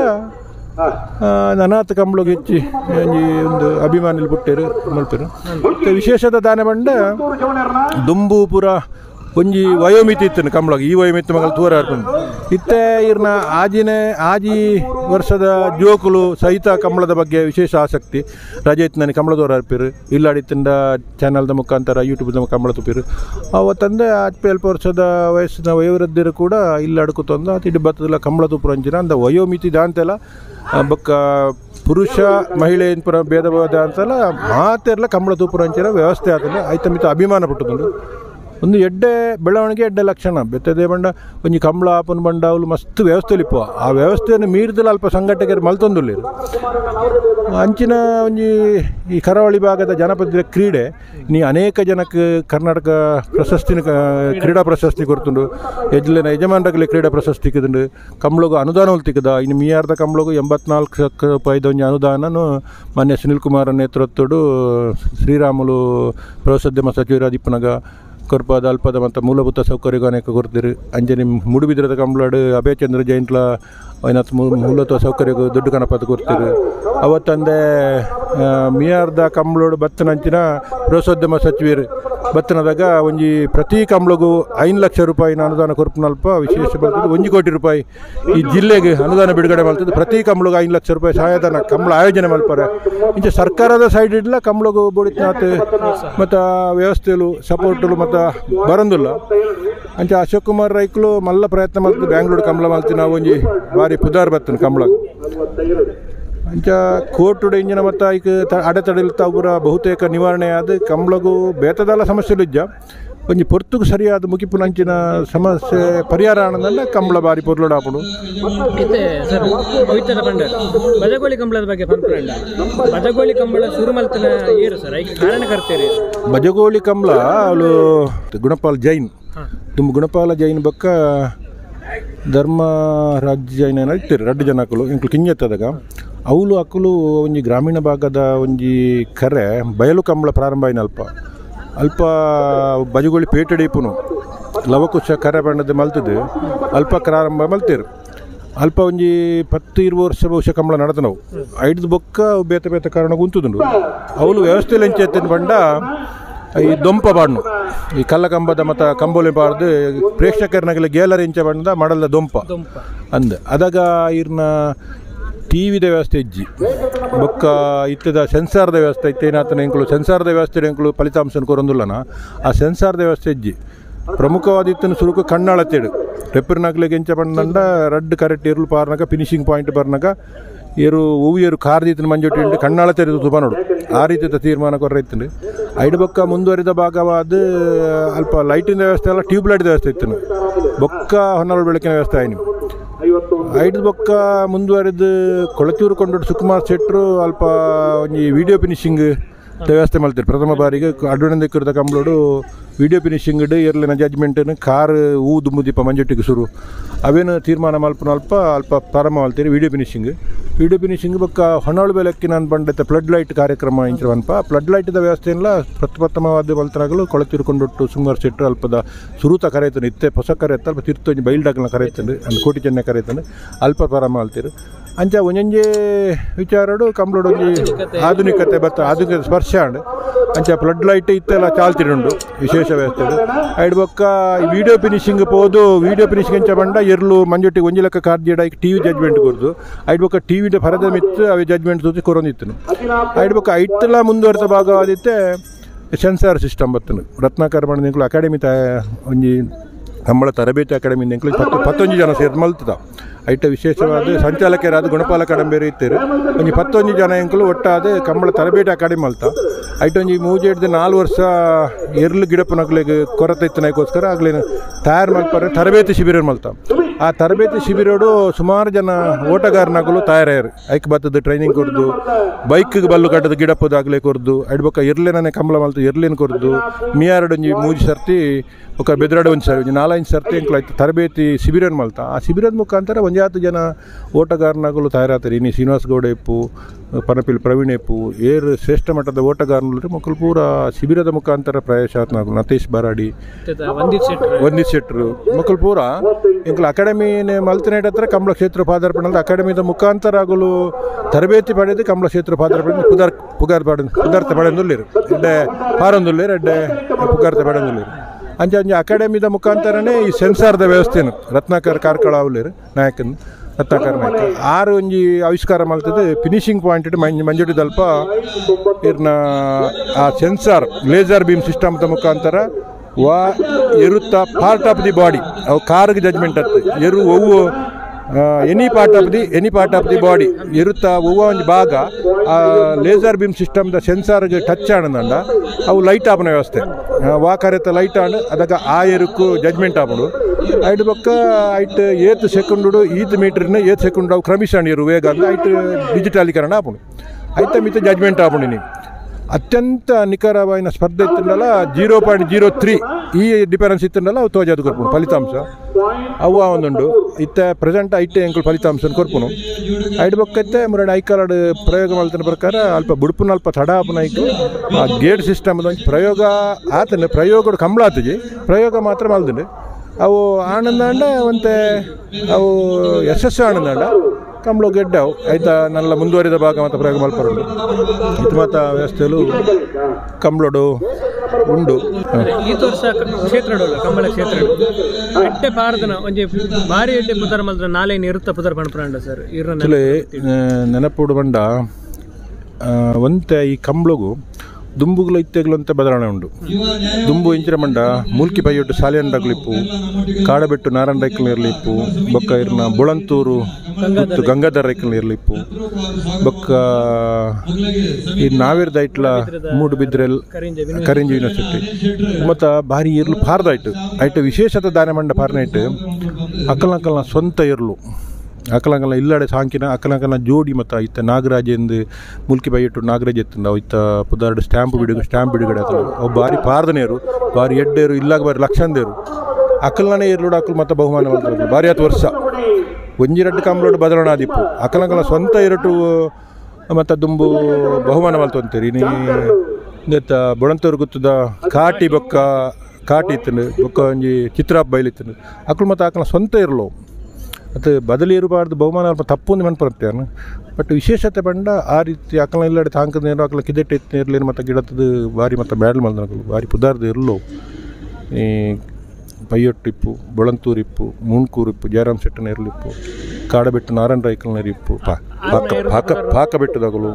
ನನಾತ ಕಂಬಳಿಗೆ ಹೆಚ್ಚಿ ಒಂದು ಅಭಿಮಾನಿಲಿ ಬಿಟ್ಟೇರು ಮಲ್ಪೇರು ಮತ್ತು ವಿಶೇಷದ ದಾನ ಬಂಡ ದುಂಬು ಪೂರ ಒಂಜಿ ವಯೋಮಿತಿ ಇತ್ತು ಕಂಬಳಗೆ ಈ ವಯೋಮಿತಿ ಮಗಲು ತೂರ ಹಾರ್ಕೊಂಡು ಇತ್ತೆ ಇರ್ನ ಆಜಿ ವರ್ಷದ ಜೋಕುಲು ಸಹಿತ ಕಂಬಳದ ಬಗ್ಗೆ ವಿಶೇಷ ಆಸಕ್ತಿ ರಜೆ ಇತ್ತು ನನಗೆ ಕಂಬಳ ತೋರ ಹಾರ್ಪೇರು ಇಲ್ಲಾಡಿತ್ತಿಂದ ಚಾನಲ್ದ ಮುಖಾಂತರ ಯೂಟ್ಯೂಬ್ದ ಕಂಬಳ ತುಪ್ಪಿರು ಅವತ್ತಂದೆ 40 ವರ್ಷದ ವಯಸ್ಸಿನ ವಯೋವೃದ್ಧರು ಕೂಡ ಇಲ್ಲಾಡ್ಕು ತಂದ ತಿಂಡಿ ಬತ್ತದಿಲ್ಲ ಕಂಬಳ ತುಪ್ಪು ಅಂಚಿನ ಅಂದ ವಯೋಮಿತಿ ದಾಂತೆಲ್ಲ ಬೊಕ್ಕ ಪುರುಷ ಮಹಿಳೆ ಪುರ ಭೇದ ಭಾವ ಅಂತಲ್ಲ ಮಾತೆಲ್ಲ ಕಂಬಳ ತೂಪುರ ಅಂಚಿನ ವ್ಯವಸ್ಥೆ ಆತಂದ್ರೆ ಐತ ಮಿತ ಅಭಿಮಾನ ಪಟ್ಟುದುಂಡು ಒಂದು ಎಡ್ಡೆ ಬೆಳವಣಿಗೆ ಎಡ್ಡೆ ಲಕ್ಷಣ ಬೆತ್ತದೇ ಬಂಡ ಒಂಜಿ ಕಂಬಳ ಆಪನ್ ಬಂಡ ಅವಳು ಮಸ್ತ್ ವ್ಯವಸ್ಥೆಲಿಪ್ಪ ಆ ವ್ಯವಸ್ಥೆಯನ್ನು ಮೀರಿದಲ್ಲಿ ಅಲ್ಪ ಸಂಘಟಕರು ಮಲ್ತೊಂದುಲ್ಲೇರು ಅಂಚಿನ ಒಂಜಿ ಈ ಕರಾವಳಿ ಭಾಗದ ಜನಪದ ಕ್ರೀಡೆ ನೀ ಅನೇಕ ಜನಕ್ಕೆ ಕರ್ನಾಟಕ ಪ್ರಶಸ್ತಿನ ಕ್ರೀಡಾ ಪ್ರಶಸ್ತಿ ಕೊಡ್ತುಂಡು ಯಜಮಾನರಲ್ಲಿ ಕ್ರೀಡಾ ಪ್ರಶಸ್ತಿ ಇಕ್ಕದುಂಡು ಕಂಬಳಗೂ ಅನುದಾನ ತಿಕ್ಕದ ಇನ್ನು ಮೀಯಾರ್ದ ಕಂಬಳಗೂ 84 ರೂಪಾಯಿದ ಒಂಜಿ ಅನುದಾನನು ಮಾನ್ಯ ಸುನಿಲ್ ಕುಮಾರ್ ನೇತೃತ್ವಡು ಶ್ರೀರಾಮುಲು ಪ್ರವಾಸೋದ್ಯಮ ಸಚಿವರಾದ ಇಪ್ಪನಾಗ ಕೊರ್ಪಾದ ಅಲ್ಪದ ಮತ್ತು ಮೂಲಭೂತ ಸೌಕರ್ಯಗೂ ಅನೇಕ ಕೊಡ್ತೀರಿ ಅಂಜನಿ ಮುಡುಬಿದ್ರದ ಕಂಬಳಾಡು ಅಭಯಚಂದ್ರ ಜೈಂಟ್ಲ ಐನತ್ತು ಮೂಲತ್ವ ಸೌಕರ್ಯಕ್ಕೆ ದುಡ್ಡು ಗಣಪತಿ ಕೊಡ್ತೀರಿ ಅವತ್ತಂದೆ ಮಿಯಾರ್ದ ಕಂಬಳೋಡು ಬತ್ತನಂಚಿನ ಪ್ರವಾಸೋದ್ಯಮ ಸಚಿವರು ಬತ್ತನದಾಗ ಒಂಜಿ ಪ್ರತಿ ಕಂಬಳಿಗೂ 5 ಲಕ್ಷ ರೂಪಾಯಿನ ಅನುದಾನ ಕೊರ್ಪುನಲ್ಪ ವಿಶೇಷ ಬರ್ತದೆ 1 ಕೋಟಿ ರೂಪಾಯಿ ಈ ಜಿಲ್ಲೆಗೆ ಅನುದಾನ ಬಿಡುಗಡೆ ಮಾಡ್ತದೆ ಪ್ರತಿ ಕಂಬಳಿಗೂ 5 ಲಕ್ಷ ರೂಪಾಯಿ ಸಹಾಯಧನ ಕಂಬಳ ಆಯೋಜನೆ ಮಾಡ್ತಾರೆ ಇಂಚೆ ಸರ್ಕಾರದ ಸೈಡ್ ಇಡ್ಲ ಕಂಬಳಿಗೂ ಬೋಡಿತ್ನಾತ್ ಮತ್ತು ವ್ಯವಸ್ಥೆಲು ಸಪೋರ್ಟು ಮತ್ತು ಬರಂದಿಲ್ಲ ಅಂಚೆ ಅಶೋಕ್ ಕುಮಾರ್ ರೈಕ್ಲು ಮಲ್ಲ ಪ್ರಯತ್ನ ಮಾಡ್ತೀವಿ ಬ್ಯಾಂಗ್ಳೂರು ಕಂಬಳ ಮಾಡ್ತೀವಿ ನಾವು ಒಂಜಿ ಭಾರಿ ಪುದಾರ್ ಬರ್ತಾನೆ ಕಂಬಳ ಅಂಚ ಕೋರ್ಟುಡ ಇಂಜಿನ ಮತ್ತು ಈಗ ಅಡೆತಡೆಲ್ತಾ ಒಬ್ಬರ ಬಹುತೇಕ ನಿವಾರಣೆ ಆದ ಕಂಬಳಗೂ ಬೇತದಲ್ಲ ಸಮಸ್ಯೆಲು ಇಜ್ಜ ಒಂಜಿ ಪೊರ್ತುಗೂ ಸರಿಯಾದ ಮುಗಿಪುನಂಚಿನ ಸಮಸ್ಯೆ ಪರಿಹಾರ ಆನಂದಲ್ಲ ಕಂಬಳ ಬಾರಿ ಪೊರ್ಲೋಡಾಪುಡು ಸರ್ ಪವಿತ್ರ ಪಂಡ ಬಜಗೋಳಿ ಕಂಬಳದ ಬಗ್ಗೆ ಪಂಪಂಡ ಬಜಗೋಳಿ ಕಂಬಳ ಶುರು ಮಲ್ತನ ಏರು ಸರ್ ಈಗ ಕಾರಣ ಕರ್ತೀರಿ ಬಜಗೋಳಿ ಕಂಬಳ ಅವಳು ಗುಣಪಾಲ್ ಜೈನ್ ತುಂಬ ಗುಣಪಾಲ ಜೈನ್ ಬೊಕ್ಕ ಧರ್ಮರಾಜ್ ಜೈನ್ ಏನೋ ಇರ್ತೀರಿ 2 ಜನ ಅಕ್ಕಲು ಇಂಕ್ಲು ಕಿಂಜೆತ್ತದಾಗ ಅವಳು ಅಕ್ಕಲು ಒಂಜಿ ಗ್ರಾಮೀಣ ಭಾಗದ ಒಂಜಿ ಕರೆ ಬಯಲು ಕಂಬಳ ಪ್ರಾರಂಭ ಆಯ್ನ ಅಲ್ಪ ಬಜಗೋಳಿ ಪೇಟೆಡಿಪುನು ಲವಕುಶ ಕರೆ ಬಣ್ಣದ ಮಲ್ತದೆ ಅಲ್ಪ ಪ್ರಾರಂಭ ಮಲ್ತೀರು ಅಲ್ಪ ಒಂಜಿ 10-20 ವರ್ಷ ಬಹುಶಃ ಕಂಬಳ ನಡೆದ ನಾವು ಐಡ್ದು ಬೊಕ್ಕ ಬೇತೆ ಬೇತೆ ಕಾರಣ ಗುಂತುದುಂಡು ಅವಳು ವ್ಯವಸ್ಥೆಯಲ್ಲಿ ಎಂಚೆತ್ತಿನ ಬಂಡ ಈ ದೊಂಪ ಬಾಡ್ನು ಈ ಕಲ್ಲ ಕಂಬದ ಮತ್ತು ಕಂಬೋಲಿ ಬಾಡ್ದು ಪ್ರೇಕ್ಷಕರನಾಗಲಿ ಗೇಲರ್ ಇಂಚ ಬಣ್ಣದ ಮಾಡಲ್ಲ ದೊಂಪ ಅಂದ ಅದಾಗ ಇರ್ನ ಟಿ ವಿದ ವ್ಯವಸ್ಥೆ ಇಜ್ಜಿ ಬೊಕ್ಕ ಇತ್ತದ ಸೆನ್ಸಾರ್ದ ವ್ಯವಸ್ಥೆ ಇತ್ತು ಏನಾತನ ಎಂಕ್ಲು ಸೆನ್ಸಾರ್ದ ವ್ಯವಸ್ಥೆ ಎಂಕ್ಲು ಫಲಿತಾಂಶ ಕೊರೊಂದುಲ್ಲನ ಆ ಸೆನ್ಸಾರ್ದ ವ್ಯವಸ್ಥೆ ಇಜ್ಜಿ ಪ್ರಮುಖವಾದಿತ್ತನ ಸುರುಕು ಕಣ್ಣಾಳತ್ತೇಡು ರೆಪ್ಪರ್ನಾಗ್ಲಿಗೆ ಎಂಚ ಬಣ್ಣಂಡ ರಡ್ ಕರೆಕ್ಟ್ ಇರ್ಲು ಪಾರ್ನಾಗ ಫಿನಿಶಿಂಗ್ ಪಾಯಿಂಟ್ ಬರ್ನಾಗ ಏರು ಕಾರ್ದಿತ್ತಿನ ಮಂಜೊಟ್ಟು ಕಣ್ಣಾಳತೆರೆದು ತುಬ ನೋಡು ಆ ರೀತಿಯ ತೀರ್ಮಾನ ಕೊರ್ರೈತಂಡು ಐದು ಬೊಕ್ಕ ಮುಂದುವರಿದ ಭಾಗವಾದ ಅಲ್ಪ ಲೈಟಿನ ವ್ಯವಸ್ಥೆ ಎಲ್ಲ ಟ್ಯೂಬ್ ಲೈಟ್ ವ್ಯವಸ್ಥೆ ಇತ್ತು ಬೊಕ್ಕ ಹೊನ್ನಾಳು ಬೆಳಕಿನ ವ್ಯವಸ್ಥೆ ಆಯ್ತು ಐದು ಬೊಕ್ಕ ಮುಂದುವರೆದು ಕೊಳಚೂರು ಕೊಂಡು ಸುಕುಮಾರ್ ಶೆಟ್ರು ಅಲ್ಪ ಒಂಜಿ ವಿಡಿಯೋ ಫಿನಿಶಿಂಗ್ ವ್ಯವಸ್ಥೆ ಮಾಡ್ತೀರಿ ಪ್ರಥಮ ಬಾರಿಗೆ ಅಡ್ವಣಂದಿಕ್ಕಿರದ ಕಂಬಳೋಡು ವಿಡಿಯೋ ಫಿನಿಶಿಂಗ್ ಎರ್ಲಿನ ಜಡ್ಜ್ಮೆಂಟನ್ನು ಕಾರ್ ಊದು ಮುದಿಪ ಮಂಜೊಟ್ಟಿಗೆ ಶುರು ಅವೇನು ತೀರ್ಮಾನ ಮಲ್ಪನ ಅಲ್ಪ ಪ್ರಾರಂಭ ಮಾಡ್ತೀರಿ ವಿಡಿಯೋ ಫಿನಿಶಿಂಗ್ ಬೊಕ್ಕ ಹೊನ್ನಾಳು ಬೆಳಕಿನ ಬಂಡೈತೆ ಫ್ಲಡ್ ಲೈಟ್ ಕಾರ್ಯಕ್ರಮ ಇಂಚವನ್ಪ ಫ್ಲಡ್ ಲೈಟ್ದ ವ್ಯವಸ್ಥೆಯಲ್ಲ ಪ್ರಥಮವಾದ ಮಲ್ತನಾಗಲು ಕೊಳತಿರ್ಕೊಂಡೊಟ್ಟು ಸುಮಾರು ಸೆಟ್ರು ಅಲ್ಪದ ಸುರೂತ ಕರೆಯುತ್ತಾನೆ ಇತ್ತೆ ಹೊಸ ಕರೆಯುತ್ತೆ ಅಲ್ಪ ತಿರ್ತೊಂಜಿ ಬೈಲ್ಡಾಗ್ನ ಕರೆಯುತ್ತಾನೆ ಒಂದು ಕೋಟಿ ಚೆನ್ನ ಕರೆಯುತ್ತಾನೆ ಅಲ್ಪ ಪ್ರಾರಂಭ ಮಾಡ್ತೀರಿ ಅಂಚ ಒಂಜೊಂಜೆ ವಿಚಾರಡು ಕಂಬಳೋಡು ಆಧುನಿಕತೆ ಆಧುನಿಕ ಸ್ಪರ್ಶ ಅಂಚ ಫ್ಲಡ್ ಲೈಟ್ ಇತ್ತೆಲ್ಲ ಚಾಲ್ತಿರುಂಡು ವಿಶೇಷ ವ್ಯವಸ್ಥೆ ಐಡ್ ಬೊಕ್ಕ ವಿಡಿಯೋ ಫಿನಿಶಿಂಗ್ ಪೋದು ವಿಡಿಯೋ ಫಿನಿಶಿಂಗ್ ಎಂಚ ಬಂಡ ಎರ್ಲು ಮಂಜೊಟ್ಟಿಗೆ 1 ಲಕ್ಷ ಕಾರ್ಡ್ ಟಿವಿ ಜಡ್ಜ್ಮೆಂಟ್ ಕೊರ್ದು ಐಡ್ ಬೊಕ್ಕ ಟಿವಿದ ಪರದ ಮಿತ್ತು ಅವೇ ಜಡ್ಜ್ಮೆಂಟ್ ತೋರಿಸಿ ಕೊರೊಂದಿತ್ತು ಐಡ್ ಬೊಕ್ಕ ಐಟ್ಲ ಮುಂದುವರೆದ ಭಾಗವಾದಿತ್ತೆ ಸೆನ್ಸಾರ್ ಸಿಸ್ಟಮ್ ಬತ್ತನು ರತ್ನಾಕರ್ ಬಣ್ಣದಿಂಕ್ಲು ಅಕಾಡೆಮಿ ಒಂಜಿ ಕಂಬಳ ತರಬೇತಿ ಅಕಾಡೆಮಿ ಎಂಕ್ಲು 11 ಜನ ಸೇರಿ ಮಲ್ತದ ಐಟ ವಿಶೇಷವಾದ ಸಂಚಾಲಕರಾದ ಗುಣಪಾಲ ಕಡಂಬೇರೆ ಇತ್ತೇರು ಒಂಜಿ 11 ಜನ ಎಂಕ್ಲು ಒಟ್ಟಾದ ಕಂಬಳ ತರಬೇತಿ ಅಕಾಡೆಮಿ ಮಲ್ತ ಐಟೊಂಜಿ ಮೂಜೆಡ್ದು 4 ವರ್ಷ ಎರ್ಲು ಗಿಡಪನಗ್ಲಿಗೆ ಕೊರತೆ ಇತ್ತನಕ್ಕೋಸ್ಕರ ಆಗ್ಲೇನು ತಯಾರು ಮಲ್ಪರೆ ತರಬೇತಿ ಶಿಬಿರ ಮಲ್ತ ಆ ತರಬೇತಿ ಶಿಬಿರೋಡು ಸುಮಾರು ಜನ ಓಟಗಾರನಾಗಲು ತಯಾರಾಯರು ಐಕ್ ಬತ್ತದ ಟ್ರೈನಿಂಗ್ ಕೊಡ್ದು ಬೈಕ್ಗೆ ಬಲ್ಲು ಕಟ್ಟದ ಗಿಡಪ್ಪದಾಗಲೇ ಕೊರ್ದು ಐಡ್ಬೊಕ್ಕ ಎರ್ಲೇನೇ ಕಂಬಳ ಮಲ್ತು ಎರ್ಲೇನು ಕೊರ್ದು ಮಿಯಾರಡೊಂಜಿ 3 ಸರ್ತಿ ఒక ಬೆದರಾಡ ಒಂದು 4-5 ಸರ್ತಿ ಎಂಕ್ಲಾಯ್ತು ತರಬೇತಿ ಶಿಬಿರನ್ ಮಲ್ತ ಆ ಶಿಬಿರದ ಮುಖಾಂತರ 10 ಜನ ಓಟಗಾರನಾಗಲು ತಯಾರಾಗ್ತಾರೆ ಇನ್ನು ಶ್ರೀನಿವಾಸ್ ಗೌಡ ಎಪ್ಪು ಪನಪಿಲ್ ಪ್ರವೀಣ್ ಎಪ್ಪು ಏರು ಶ್ರೇಷ್ಠ ಮಟ್ಟದ ಓಟಗಾರನಲ್ಲಿ ಮಕ್ಕಳು ಪೂರ ಶಿಬಿರದ ಮುಖಾಂತರ ಪ್ರವೇಶಾತ್ನಾಗಲು ನತೇಶ್ ಬರಾಡಿ ವಂದಿತ್ ಶೆಟ್ರು ಮಕ್ಕಳು ಪೂರ ಎಂಕ್ಲ ಅಕಾಡೆಮಿನೇ ಮಲ್ತನೇಟ್ ಹತ್ರ ಕಂಬಳ ಕ್ಷೇತ್ರ ಪಾದಾರ್ಪಣೆ ಅಕಾಡೆಮಿದ ಮುಖಾಂತರ ಆಗಲು ತರಬೇತಿ ಪಡೆದು ಕಂಬಳ ಕ್ಷೇತ್ರ ಪಾದಾರ್ಪಣೆ ಪುದಾರ್ಥ ಪಡೆದುಲ್ಲೇರು ಎಡ್ಡೆ ಪಾರೊಂದುಲ್ಲೇರು ಎಡ್ಡೆ ಪುಗಾರ್ಥ ಪಡೆದುಲ್ಲೇರು ಅಂಚೆ ಅಕಾಡೆಮಿದ ಮುಖಾಂತರನೇ ಈ ಸೆನ್ಸಾರ್ದ ವ್ಯವಸ್ಥೆನು ರತ್ನಾಕರ್ ಕಾರ್ಕಳ ಅವಲೇರು ನಾಯಕನ್ ರತ್ನಾಕರ್ ನಾಯಕ 6 ಒಂಜಿ ಆವಿಷ್ಕಾರ ಮಾಡ್ತದೆ ಫಿನಿಶಿಂಗ್ ಪಾಯಿಂಟ್ ಮಂಜುಡಿದಲ್ಪ ಇರ್ನ ಆ ಸೆನ್ಸಾರ್ ಲೇಸರ್ ಬೀಮ್ ಸಿಸ್ಟಮ್ದ ಮುಖಾಂತರ ಎರುತ್ತ ಪಾರ್ಟ್ ಆಫ್ ದಿ ಬಾಡಿ ಅವು ಕಾರ್ಗೆ ಜಡ್ಜ್ಮೆಂಟ್ ಆಗ್ತದೆ ಒವ್ವು any part of the body ಇರುತ್ತಾ ಒಂದು ಭಾಗ ಆ ಲೇಸರ್ ಬೀಮ್ ಸಿಸ್ಟಮ್ದ ಸೆನ್ಸಾರ್ಗೆ ಟಚ್ ಆನಂದ ಅವು ಲೈಟ್ ಆಪನ ವ್ಯವಸ್ಥೆ ವಾಕರೆತ್ತ ಲೈಟ್ ಆಂಡ್ ಅದಕ್ಕೆ ಆ ಎರುಕ್ಕು ಜಡ್ಜ್ಮೆಂಟ್ ಆಪಡು ಐಟ್ ಬೊಕ್ಕ ಐಟ್ 8 ಸೆಕೆಂಡು ಈತ್ ಮೀಟರ್ನ 8 ಸೆಕೆಂಡ್ ಅವು ಕ್ರಮಿಸಣಿರು ವೇಗ ಅಂದ್ರೆ ಐಟ್ ಡಿಜಿಟಲೀಕರಣ ಆಪುಂಡು ಐತ ಮಿತ್ತ ಜಡ್ಜ್ಮೆಂಟ್ ಆಪುಂಡು ನೀವು ಅತ್ಯಂತ ನಿಖರವಾದ ಸ್ಪರ್ಧೆ ಇತ್ತಂದಲ್ಲ 0.03 ಈ ಡಿಫರೆನ್ಸ್ ಇತ್ತಂದಲ್ಲ ಅವು ತೋಜದು ಕೊರ್ಪುಣು ಫಲಿತಾಂಶ ಅವು ಒಂದುಂಡು ಇತ್ತ ಪ್ರೆಸೆಂಟ್ ಐಟೆ ಎಂಕುಲು ಫಲಿತಾಂಶ ಕೊರ್ಪುಣು ಐಡ್ ಬೊಕ್ಕತ್ತೆ ಮುರಡು ಐಕಾಲಡ್ ಪ್ರಯೋಗ ಮಲ್ತಿನ ಪ್ರಕಾರ ಅಲ್ಪ ಬುಡುಪುನ ಅಲ್ಪ ತಡ ಆಪುನ ಐಕು ಆ ಗೇಟ್ ಸಿಸ್ಟಮ್ ಪ್ರಯೋಗ ಆತನ ಪ್ರಯೋಗ ಕಂಬಳ ಆತಜಿ ಪ್ರಯೋಗ ಮಾತ್ರ ಮಲ್ದುಂಡು ಅವು ಆನಂದಾಂಡ ಮತ್ತೆ ಅವು ಯಶಸ್ಸು ಆನಂದಾಂಡ ಕಂಬಳು ಗೆಡ್ಡವು ಆಯ್ತಾ ನಲ್ಲ ಮುಂದುವರಿದ ಭಾಗ ಮತ್ತು ಪ್ರಯೋಗ ಮಲ್ಪರುಂಡು ಇದು ಮಾತ ವ್ಯವಸ್ಥೆಲು ಕಂಬಳಡು ಉಂಡು. ಈ ವರ್ಷ ಕ್ಷೇತ್ರ ಕಂಬಳ ಕ್ಷೇತ್ರ ಎಡ್ಡೆ ಪಾರದನ ಒಂಜಿ ಭಾರಿ ಎಡ್ಡೆ ಪುದರ ಮಲ್ದ್ರ ನಾಳೆ ಇರುತ್ತ ಪುದರ್ ಪಣಪುರಾಂಡ ಸರ್ ನೆನಪುಡು ಬಂಡ ಒಂತೆ ಈ ಕಂಬಳಗು ದುಂಬುಗಳು ಇತ್ತೆಗಳು ಅಂತ ಬದಲಾವಣೆ ಉಂಡು. ದುಂಬು ಇಂಚಿನ ಮಂಡ ಮೂಲ್ಕಿ ಪೈಯೊಟ್ಟು ಸಾಲಿಯಂಡಾಗ್ಲಿಪ್ಪು ಕಾಡಬೆಟ್ಟು ನಾರಾಯಣ ರೈಕಲ್ ಇರಲಿಪ್ಪು ಬೊಕ್ಕ ಇರ್ನ ಬುಳಂತೂರು ಮತ್ತು ಗಂಗಾಧರ ರೈಕಲ್ ಇರಲಿಪ್ಪು ಬೊಕ್ಕ ಈ ನಾವೇರ್ದ ಐಟ್ಲ ಮೂಡು ಬಿದ್ರೆಲ್ ಕರಿಂಜಿ ಯೂನಿವರ್ಸಿಟಿ ಮತ್ತು ಭಾರಿ ಇರ್ಲು ಪಾರ್ದಾಯ್ತು ಐಟು ವಿಶೇಷತೆ ದಾನ ಮಂಡ ಪಾರ್ನೈಟ್ ಅಕ್ಕಲಂಕಲ್ನ ಸ್ವಂತ ಇರ್ಲು ಅಕ್ಕಲಂಕಲ್ನ ಇಲ್ಲಾಡೆ ಸಾಂಕಿನ ಅಕ್ಕಲಂಕಲ್ನ ಜೋಡಿ ಮತ್ತು ಇತ್ತ ನಾಗರಾಜ ಎಂದು ಮುಲ್ಕಿ ಬೈಯಿಟ್ಟು ನಾಗರಾಜ್ ಎತ್ತಂದ ಇತ್ತ ಪುದಾರ್ಡ್ ಸ್ಟ್ಯಾಂಪ್ ಬಿಡುಗಡೆ ಆತಳು ಅವು ಭಾರಿ ಪಾರ್ದನೇರು ಭಾರಿ ಎಡ್ಡೇರು ಇಲ್ಲಾಗ ಭಾರಿ ಲಕ್ಷಂದೇರು ಅಕ್ಕಲನೇ ಇರ್ಲೋಡು ಅಕ್ಕಲು ಮತ್ತು ಬಹುಮಾನ ಮಾಡ್ತಾರೆ ಭಾರಿ 10 ವರ್ಷ ಒಂಜಿ ರೆಡ್ಡು ಕಂಬಳೋಡು ಬದಲಾವಣೆ ಆದಿಪ್ಪು ಅಕ್ಕಲಂಕಲ್ನ ಸ್ವಂತ ಇರಟು ಮತ್ತು ದುಂಬು ಬಹುಮಾನ ಮಲ್ತಂತೀರಿ ನೀ ಇಂದತ್ತ ಬೊಳಂತವ್ರು ಗೊತ್ತದ ಕಾಟಿ ಬೊಕ್ಕ ಕಾಟಿ ಇತ್ತಂಡು ಬೊಕ್ಕ ಒಂಜಿ ಚಿತ್ರಾಪ್ ಬೈಲಿತ್ತಂಡು ಅಕ್ಕಲು ಮತ್ತು ಅಕ್ಕಲ ಸ್ವಂತ ಇರಲು ಅದು ಬದಲಿ ಇರಬಾರ್ದು ಬಹುಮಾನ ಅಲ್ಪ ತಪ್ಪೊಂದು ಮನ್ಪರುತ್ತೆ ಬಟ್ ವಿಶೇಷತೆ ಬಂಡ ಆ ರೀತಿ ಅಕ್ಕಲ ಇಲ್ಲಾಡೆ ತಾಂಕದ ನೀರು ಅಕ್ಕಲ ಕಿದೆಟ್ಟು ಎತ್ತು ಇರಲಿ ಮತ್ತು ಗಿಡತದ ಭಾರಿ ಮತ್ತು ಬ್ಯಾಡಲ್ ಮಲ್ದನಗಳು ಭಾರಿ ಪುದಾರ್ದು ಇರಲು ಈ ಪೈಯೊಟ್ಟಿಪ್ಪು ಬೊಳಂತೂರಿಪ್ಪು ಮೂಣ್ಕೂರಿಪ್ಪು ಜಯರಾಮ್ ಶೆಟ್ಟನ ಇರಲಿಪ್ಪು ಕಾಡಬೆಟ್ಟು ನಾರಾಯಣ ರೈಕಲ್ನ ಇರಿಪ್ಪು ಪಾಕ ಬೆಟ್ಟದಾಗಲು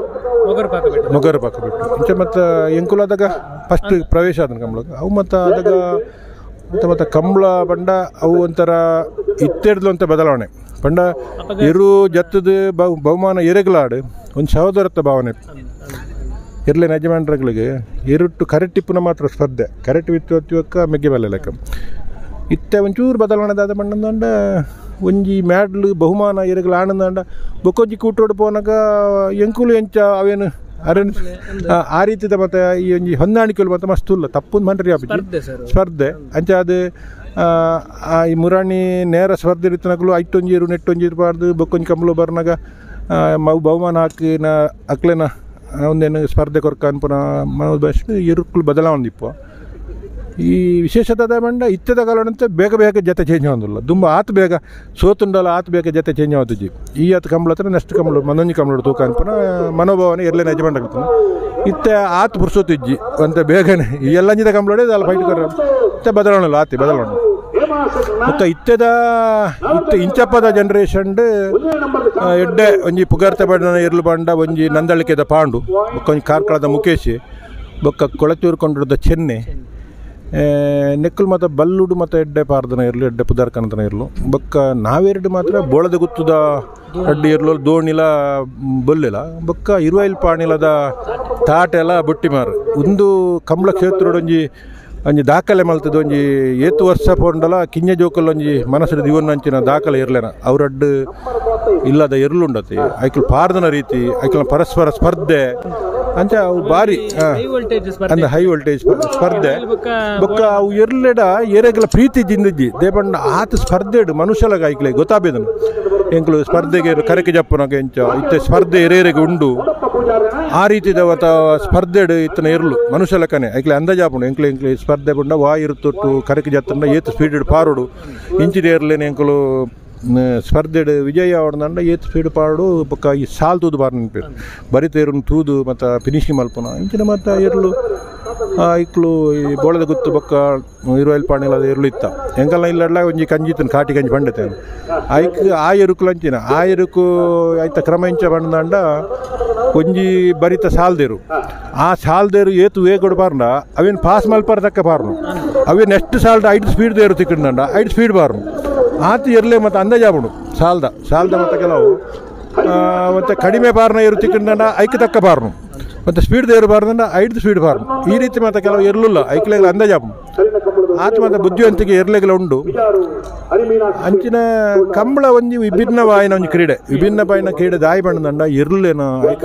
ಮೊಗರ ಪಾಕ ಬೆಟ್ಟು ಇಂಚೆ ಮತ್ತು ಎಂಕುಲಾದಾಗ ಫಸ್ಟ್ ಪ್ರವೇಶ ಆದನು ಕಂಬಳಕ್ಕೆ ಅವು ಮತ್ತು ಆದಾಗ ಮತ್ತು ಕಂಬಳ ಬಂಡ ಅವು ಒಂಥರ ಇತ್ತೆಡ್ದು ಅಂತ ಬದಲಾವಣೆ ಬಂಡ ಇರು ಜತ್ತದ ಬಹುಮಾನ ಎರೆಗಲಾಡು ಒಂದು ಸಹೋದರತ್ವ ಭಾವನೆ ಇರಲಿ ಯಜಮಾನರುಗಳಿಗೆ ಇರುಟ್ಟು ಕರೆಕ್ಟ್ ಇಪ್ಪುನ ಮಾತ್ರ ಸ್ಪರ್ಧೆ ಕರೆಕ್ಟ್ ವಿತ್ವಕ್ಕ ಮೆಗ್ಗೆ ಬಲ್ಲ ಲೆಕ್ಕ ಇತ್ತೆ ಒಂಚೂರು ಬದಲಾವಣೆದಾದ ಬಣ್ಣದಂಡ ಒಂಜಿ ಮ್ಯಾಡ್ಲು ಬಹುಮಾನ ಎರೆಗಲ ಆನಂದಂಡ ಬೊಕ್ಕೊಂಜಿ ಕೂಟೋಡು ಪೋನಾಗ ಎಂಕುಲು ಎಂಚ ಅವೇನು ಅರೇನು ಆ ರೀತಿದ ಮತ್ತು ಈ ಒಂಜಿ ಹೊಂದಾಣಿಕೆಗಳು ಮತ್ತು ಮಸ್ತುಲ್ಲ ತಪ್ಪೊಂದು ಮಂಡ್ರಿ ಸ್ಪರ್ಧೆ ಅಂಚ ಅದು ಈ ಮುರಾಣಿ ನೇರ ಸ್ಪರ್ಧೆ ಇರ್ತನಗಳು ಐಟೊಂಜೀರು ನೆಟ್ಟೊಂಜಿ ಇರಬಾರ್ದು ಬೊಕ್ಕೊಂಜಿ ಕಂಬಳು ಬರ್ನಾಗ ಬಹುಮಾನ ಹಾಕಿನ ಅಕ್ಲೇನ ಒಂದೇನು ಸ್ಪರ್ಧೆ ಕೊರಕ ಅನ್ಪುನ ಮನೋದು ಬಸ್ಟ್ ಇರುಕ್ಕಲು ಬದಲಾವಣೆ ಇಪ್ಪ ಈ ವಿಶೇಷತೆ ಬಂಡ ಇತ್ತದ ಕಾಲಂತೆ ಬೇಗ ಜೊತೆ ಚೇಂಜ್ ಆಗೋದಿಲ್ಲ ತುಂಬ ಆತು ಬೇಗ ಸೋತುಂಡಲ್ಲ ಆತು ಬೇಗ ಜೊತೆ ಚೇಂಜ್ ಆಗುತ್ತಜ್ಜಿ ಈ ಆತು ಕಂಬಳ ಹತ್ರ ನೆಕ್ಸ್ಟ್ ಕಂಬಳು ಮನೊಂಜಿ ಕಂಬಳು ತೂಕ ಅನ್ಪುನ ಮನೋಭಾವನೆ ಇರಲೇನ ಯಜಮಾನ ಆಗ್ತಾನೆ ಇತ್ತೆ ಆತು ಪುರ್ಸೋತಿಜ್ಜಿ ಅಂತ ಬೇಗನೆ ಈ ಎಲ್ಲಂಜಿದ ಕಂಬಳೋಡೆ ಅಲ್ಲಿ ಫೈಟ್ ಕರ ಇತ್ತೆ ಬದಲಾವಣೆ ಆತಿ ಬದಲಾವಣೆ ಮತ್ತು ಇತ್ತೆ ಇಂಚಪ್ಪದ ಜನ್ರೇಷನ್ ಎಡ್ಡೆ ಒಂಜಿ ಪುಗಾರ್ತೆ ಬಣ್ಣ ಇರ್ಲು ಬಂಡ ಒಂಜಿ ನಂದಳಿಕೆದ ಪಾಂಡು ಬೊಕ್ಕೊಂಜಿ ಕಾರ್ಕಳದ ಮುಖೇಶಿ ಬೊಕ್ಕ ಕೊಳಚೂರು ಕೊಂಡ್ರದ ಚೆನ್ನೆ ನೆಕ್ಕಲು ಮತ್ತು ಬಲ್ಲುಡು ಮತ್ತು ಎಡ್ಡೆ ಪಾರ್ದನ ಇರಲಿ ಎಡ್ಡೆ ಪುದಾರ್ಕನತನ ಇರಲು ಬೊಕ್ಕ ನಾವೆರಡು ಮಾತ್ರ ಬೋಳದ ಗುತ್ತದ ಅಡ್ಡಿ ಇರಲು ದೋಣಿಲ ಬೊಲ್ಲಿಲ್ಲ ಬೊಕ್ಕ ಇರುವೈಲ್ ಪಾಣಿಲದ ತಾಟೆಲ್ಲ ಬುಟ್ಟಿ ಮಾರು ಒಂದು ಕಂಬಳ ಕ್ಷೇತ್ರಡೊಂಜಿ ಒಂಜಿ ದಾಖಲೆ ಮಲ್ತದ ಒಂಜಿ 7 ವರ್ಷ ಪೋಂಡಲ ಕಿಂಜ ಜೋಕಲ್ ಒಂಜಿ ಮನಸ್ಸು ದಿವನ್ನಂಚಿನ ದಾಖಲೆ ಇರಲೇನ ಅವರಡ್ಡು ಇಲ್ಲದ ಇರ್ಲುಂಡತಿ ಐಕಲ್ ಪಾರ್ದನ ರೀತಿ ಐಕಲ್ ಪರಸ್ಪರ ಸ್ಪರ್ಧೆ ಅಂಚ ಅವು ಭಾರಿ ಅಂದ್ರೆ ಹೈ ವೋಲ್ಟೇಜ್ ಸ್ಪರ್ಧೆ ಬೊಕ್ಕ ಅವು ಎರ್ಲೆಡ ಏರೆಗಲ ಪ್ರೀತಿ ಜಿಂದಿಜ್ಜಿ ದೇಪಂಡ ಆತ ಸ್ಪರ್ಧೆಡು ಮನುಷ್ಯಲಾಗ ಐಕ್ಲೆ ಗೊತ್ತಾಬೇದನು ಎಂಕ್ಲು ಸ್ಪರ್ಧೆಗೆ ಕರೆಕೆ ಜಪ್ಪನಾಗ ಎಂಚ ಇತ್ತೆ ಸ್ಪರ್ಧೆ ಎರೇರೆಗೆ ಉಂಡು ಆ ರೀತಿದ ಸ್ಪರ್ಧೆಡು ಇತ್ತನ ಇರ್ಲು ಮನುಷ್ಯ ಲೆಕ್ಕನೆ ಐಕ್ಲೆ ಅಂದಾಜಾಪುಂಡು ಎಂಕ್ಲೆ ಸ್ಪರ್ಧೆ ಬಂಡ ವಾ ಇರುತ್ತೊಟ್ಟು ಕರೆಕೆ ಜತ್ತಂಡ ಏತು ಸ್ಪೀಡ್ ಪಾರುಡು ಇಂಚಿದ ಇರ್ಲೇನೆ ಎಂಕಲು ಸ್ಪರ್ಧೆಡು ವಿಜಯ ಅವಡ್ದಂಡ ಏತ್ ಸ್ಪೀಡ್ ಪಾಡು ಬೊಕ್ಕ ಈ ಸಾಲ್ ತೂದು ಬಾರ್ ನೆನಪೇರು ಬರಿತೇರು ತೂದು ಮತ್ತು ಫಿನಿಶಿಂಗ್ ಮಲ್ಪುನ ಇಂಚಿನ ಮತ್ತು ಇರ್ಲು ಇಕ್ಲು ಈ ಬೋಳದ ಗುತ್ತು ಬೊಕ್ಕ ಇರುವೈಲ್ ಪಾಣಿಲದ ಇರ್ಲು ಇತ್ತ ಎಂಕಲ್ನ ಇಲ್ಲಡ್ಲ ಒಂಜಿ ಕಂಜಿತನ ಕಾಟಿ ಗಂಜಿ ಬಂಡತೇನು ಐಕ್ ಆ ಎರುಕುಲು ಅಂಚಿನ ಆ ಎರುಕು ಐತ ಕ್ರಮ ಇಂಚ ಬಂದಂಡ ಒಂಜಿ ಬರಿತ ಸಾಲ್ದೇರು ಆ ಸಾಲ್ದೇರು ಏತು ವೇಗೊಡು ಪಾರ್ನ ಅವೇನು ಪಾಸ್ ಮಲ್ಪಾರ ತಕ್ಕ ಪಾರ್ನು ಅವೇನು ಎಷ್ಟು ಸಾಲ್ದ 5 ಸ್ಪೀಡ್ ದೇರು ತಿಕ್ಕಂಡ 5 ಸ್ಪೀಡ್ ಬಾರ್ನು ಆತು ಇರಲಿ ಮತ್ತು ಅಂದಾಜಾಬುಡು ಸಾಲ್ದ ಮತ್ತು ಕೆಲವು ಮತ್ತು ಕಡಿಮೆ ಬಾರ್ನ ಇರು ತಿಕ್ಕಂಡ ಐಕ್ ತಕ್ಕ ಬಾರ್ನು ಮತ್ತು ಸ್ಪೀಡ್ ದೇವರು ಬಾರ್ದಂಡ 5 ಸ್ಪೀಡ್ ಬಾರ್ನು ಈ ರೀತಿ ಮತ್ತು ಕೆಲವು ಇರಲಿಲ್ಲ ಐಕ್ಲೆಗಳ ಅಂದಾಜಾಬು ಆತ ಮತ್ತು ಬುದ್ಧಿವಂತಿಕೆ ಇರಲೆಗಳ ಉಂಡು ಅಂಚಿನ ಕಂಬಳ ಒಂಜಿ ವಿಭಿನ್ನ ಬಾಯಿನ ಕ್ರೀಡೆ ದಾಯಿ ಬಣ್ಣದಂಡ ಇರ್ಲೇನ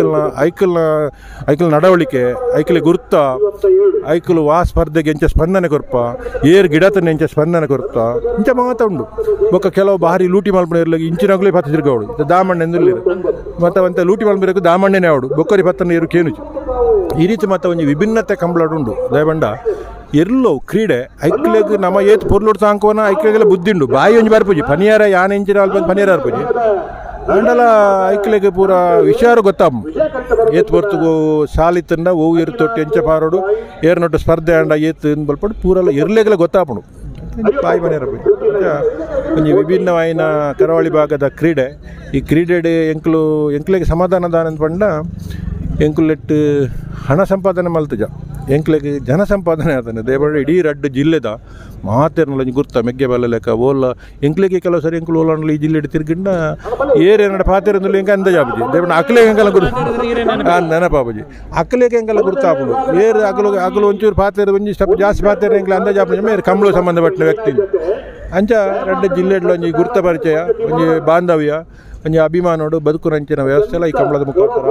ಐಕಲ್ನ ನಡವಳಿಕೆ ಐಕಲೆ ಗುರುತ ಐಕಲು ವಾ ಸ್ಪರ್ಧೆಗೆ ಎಂಚ ಸ್ಪಂದನೆ ಕೊರ್ಪ ಗಿಡತನ ಎಂಚ ಸ್ಪಂದನೆ ಕೊರ್ಪ ಇಂಚ ಮಾತ ಉಂಡು ಬೊಕ್ಕ ಕೆಲವು ಬಾರಿ ಲೂಟಿ ಮಲ್ಪಣ ಇರ್ಲಿಕ್ಕೆ ಇಂಚಿನಾಗಲೇ ಪತ್ತು ತಿರ್ಗಾವಡು ದಾಮಣ್ಣ ಎಂದಿರ್ಲಿರು ಮತ್ತು ಅಂತ ಲೂಟಿ ಮಲ್ಪಬೇಕು ದಾಮಣ್ಣನೇ ಆವಡು ಬೊಕ್ಕರಿ ಪತ್ತನ ಇರು ಕೇನುಚು ಈ ರೀತಿ ಮತ್ತು ಒಂಜಿ ವಿಭಿನ್ನತೆ ಕಂಬಳ ಉಂಡು ದಯಬಂಡ ಎಲ್ಲೋ ಕ್ರೀಡೆ ಐಕ್ಲೆಗ್ ನಮ್ಮ ಏತ್ ಪೊರ್ಲುಡ್ ಸಾಂಕೋನ ಐಕ್ಲೆಗೆಲ್ಲ ಬುದ್ಧಿಂಡು ಬಾಯಿ ಒಂಜಿ ಬರ್ಪುಜಿ ಪನಿಯಾರ ಯಾನ್ ಇಂಚಿನ ಅಲ್ಪ ಪನಿಯಾರ ಬರ್ಪುಜಿ ಅಂಡಲ ಐಕ್ಲೆಗೆ ಪೂರ ವಿಷಯಾರು ಗೊತ್ತಾಮ್ ಏತ್ ಬರ್ತುಗು ಸಾಲಿತಂಡ ಓವು ಏರು ತೊಟ್ಟಿ ಎಂಚ ಪಾರೋಡು ಏರ್ನೊಟ್ಟು ಸ್ಪರ್ಧೆ ಅಂಡ ಏತ್ ಬಲ್ಪಡು ಪೂರಲ್ಲ ಎರ್ಲೆಗೆಲ್ಲ ಗೊತ್ತಾಪುಂಡು ಬಾಯಿ ಪನಿಯಾರ ಒಂಜಿ ವಿಭಿನ್ನವಾಯಿನ ಕರಾವಳಿ ಭಾಗದ ಕ್ರೀಡೆ ಈ ಕ್ರೀಡೆ ಎಂಕ್ಲೆಗೆ ಸಮಾಧಾನ ದಾನ ಪಂಡ ಎಂಕುಲೆಟ್ ಹಣ ಸಂಪಾದನೆ ಮಲ್ತಜ ಎಂಕ್ಲೆಗೆ ಜನ ಸಂಪಾದನೆ ಆತನೆ ದೇವರ ಇಡೀ ರಡ್ಡು ಜಿಲ್ಲೆದ ಮಾತೇರ್ನಲ್ಲ ಗುರ್ತ ಮೆಗ್ಗೆ ಬಲ್ಲ ಲೆಕ್ಕ ಓಲ್ಲ ಎಂಕ್ಲೆಗೆ ಕೆಲವು ಸರಿ ಎಂಕುಲು ಓಲಂಡ್ಲ ಈ ಜಿಲ್ಲೆ ತಿರ್ಗಿಂಡ ಏರೇನಡ ಪಾತೆರಂದು ಎಂಕ ಅಂದ ಜಾಬುಜಿ ದೇವನ ಅಕ್ಲೆಗೆ ಎಂಕಲ್ಲ ಗುರು ನೆನಪಾಬುಜಿ ಅಕ್ಲೆಗೆ ಎಂಕಲ್ಲ ಗುರ್ತಾಪುಡು ಏರು ಅಗಲು ಒಂಚೂರು ಪಾತೆರ ಒಂಜಿ ಸ್ವಲ್ಪ ಜಾಸ್ತಿ ಪಾತೆರ ಎಂಕ್ಲ ಅಂದ ಜಾಬುಜಿ ಮೇರೆ ಕಂಬಳು ಸಂಬಂಧಪಟ್ಟ ವ್ಯಕ್ತಿ ಅಂಚ ರಡ್ಡು ಜಿಲ್ಲೆಡ್ಲ ಒಂಜಿ ಗುರ್ತ ಪರಿಚಯ ಒಂಜಿ ಬಾಂಧವ್ಯ ಒಂಜಿ ಅಭಿಮಾನೋಡು ಬದುಕುನಂಚಿನ ವ್ಯವಸ್ಥೆ ಎಲ್ಲ ಈ ಕಂಬಳದ ಮುಖಾಂತರ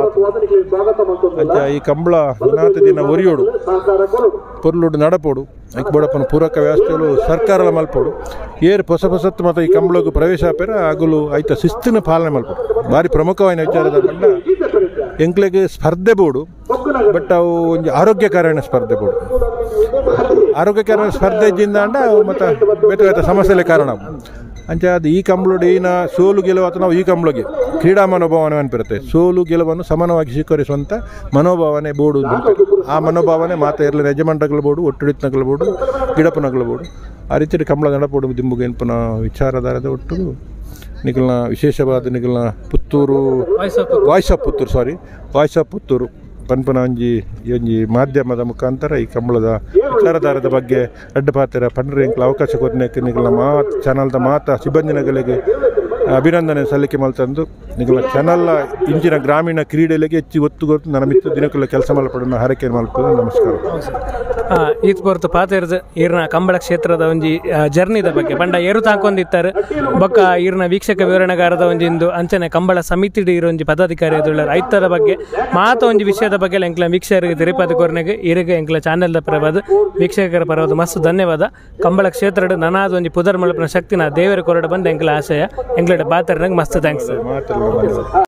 ಅಂಚ ಈ ಕಂಬಳ ದಿನಾತ ದಿನ ಒರಿಯೋಡು ಪೊರ್ಲುಡು ನಡಪೋಡು ಐಕ್ ಬೋಡಪ್ಪನ ಪೂರಕ ವ್ಯವಸ್ಥೆಗಳು ಸರ್ಕಾರದ ಮಲ್ಪೋಡು ಏರು ಹೊಸತ್ತು ಮತ್ತು ಈ ಕಂಬಳಗೂ ಪ್ರವೇಶ ಆಪೇರ ಆಗಲು ಆಯ್ತ ಶಿಸ್ತಿನ ಪಾಲನೆ ಮಲ್ಪೋಡು ಭಾರಿ ಪ್ರಮುಖವಾದ ವಿಚಾರದ ಕಂಡ ಎಂಕ್ಲೆಗೆ ಸ್ಪರ್ಧೆ ಬೋಡು ಬಟ್ ಅವು ಒಂದು ಆರೋಗ್ಯಕರಣ ಸ್ಪರ್ಧೆ ಬೋಡು ಆರೋಗ್ಯಕರ ಸ್ಪರ್ಧೆ ಇದ್ದಿಂದ ಅಂಡ ಮತ್ತು ಬೇತೆ ಬೇತೆ ಸಮಸ್ಯೆಲೆ ಕಾರಣ ಅಂಚ ಅದು ಈ ಕಂಬಳೋಡು ಈನ ಸೋಲು ಗೆಲುವು ಅಥವಾ ನಾವು ಈ ಕಂಬಳಿಗೆ ಕ್ರೀಡಾ ಮನೋಭಾವನೆ ಅನ್ಪಿರುತ್ತೆ ಸೋಲು ಗೆಲುವನ್ನು ಸಮಾನವಾಗಿ ಸ್ವೀಕರಿಸುವಂಥ ಮನೋಭಾವನೆ ಬೋಡು ಆ ಮನೋಭಾವನೆ ಮಾತ್ರ ಇರಲಿ ಯಜಮಾನಗಳು ಬೋಡು ಒಟ್ಟುಡಿತನಗಳು ಬೋಡು ಗಿಡಪನಗಳು ಬೋಡು ಆ ರೀತಿ ಕಂಬಳ ನಡಪೋಡು ದಿಂಬುಗೆ ಎನ್ಪನ ವಿಚಾರಧಾರದ ಒಟ್ಟು ನಿಖಲ್ನ ವಿಶೇಷವಾದ ನಿಖಲ್ನ ಪುತ್ತೂರು ವಾಯ್ಸ್ ಆಫ್ ಪುತ್ತೂರು ಪನ್ಪನ ಒಂಜಿ ಮಾಧ್ಯಮದ ಮುಖಾಂತರ ಈ ಕಂಬಳದ ವಿಚಾರಧಾರದ ಬಗ್ಗೆ ಅಡ್ಡ ಪಾತ್ರ ಪಂಡ್ರೆ ಎಂಕ್ಲ ಅವಕಾಶ ಕೊರನೆಕ್ಕೆ ನಿಖಲ್ನ ಚಾನಲ್ದ ಸಿಬ್ಬಂದಿನಗಳಿಗೆ ಅಭಿನಂದನೆ ಸಲ್ಲಿಕೆ ಮಲ್ತಂದು ನಿಖಲ್ನ ಚಾನಲ್ನ ಇಂಚಿನ ಗ್ರಾಮೀಣ ಕ್ರೀಡೆಗಳಿಗೆ ಹೆಚ್ಚು ಒತ್ತು ಕೊಟ್ಟು ನನ್ನ ಮಿತ್ರ ದಿನಕ್ಕೆಲ್ಲ ಕೆಲಸ ಮಲ್ಪಡೋಣ ಹರಕೆ ಮಲ್ಪದು ನಮಸ್ಕಾರ ಈತ್ ಹೊರತು ಪಾತೆರ್ದು ಈರ್ನ ಕಂಬಳ ಕ್ಷೇತ್ರದ ಒಂಜಿ ಜರ್ನಿದ ಬಗ್ಗೆ ಪಂಡ ಏರು ತಾಕೊಂದಿತ್ತಾರೆ ಬೊಕ್ಕ ಈರ್ನ ವೀಕ್ಷಕ ವಿವರಣೆಗಾರದ ಒಂಜಿಂದು ಅಂಚನೆ ಕಂಬಳ ಸಮಿತಿ ಇರೋಂಜಿ ಪದಾಧಿಕಾರಿ ಎದುಳ್ಳಾರ ಐತದ ಬಗ್ಗೆ ಮಾತ ಒಂಜಿ ವಿಷಯದ ಬಗ್ಗೆ ಎಂಕ್ಲ ವೀಕ್ಷಕರಿಗೆ ತಿರುಪತಿ ಕೊರ್ನೆಗೆ ಇರಿಗೆ ಎಂಕ್ಲ ಚಾನೆಲ್ದ ಪರವಾದ ವೀಕ್ಷಕರ ಪರವಾದ ಮಸ್ತ್ ಧನ್ಯವಾದ ಕಂಬಳ ಕ್ಷೇತ್ರದ ನನಾದ ಒಂಜಿ ಪುದರ್ ಮಲ್ಪನ ಶಕ್ತಿನ ದೇವರ ಕೊರಡ ಬಂದ ಎಂಕ್ಲ ಆಶಯ ಎಂಕ್ಲ ಪಾತೆರ್ನಾಗ ಮಸ್ತ್ ಥ್ಯಾಂಕ್ಸ್.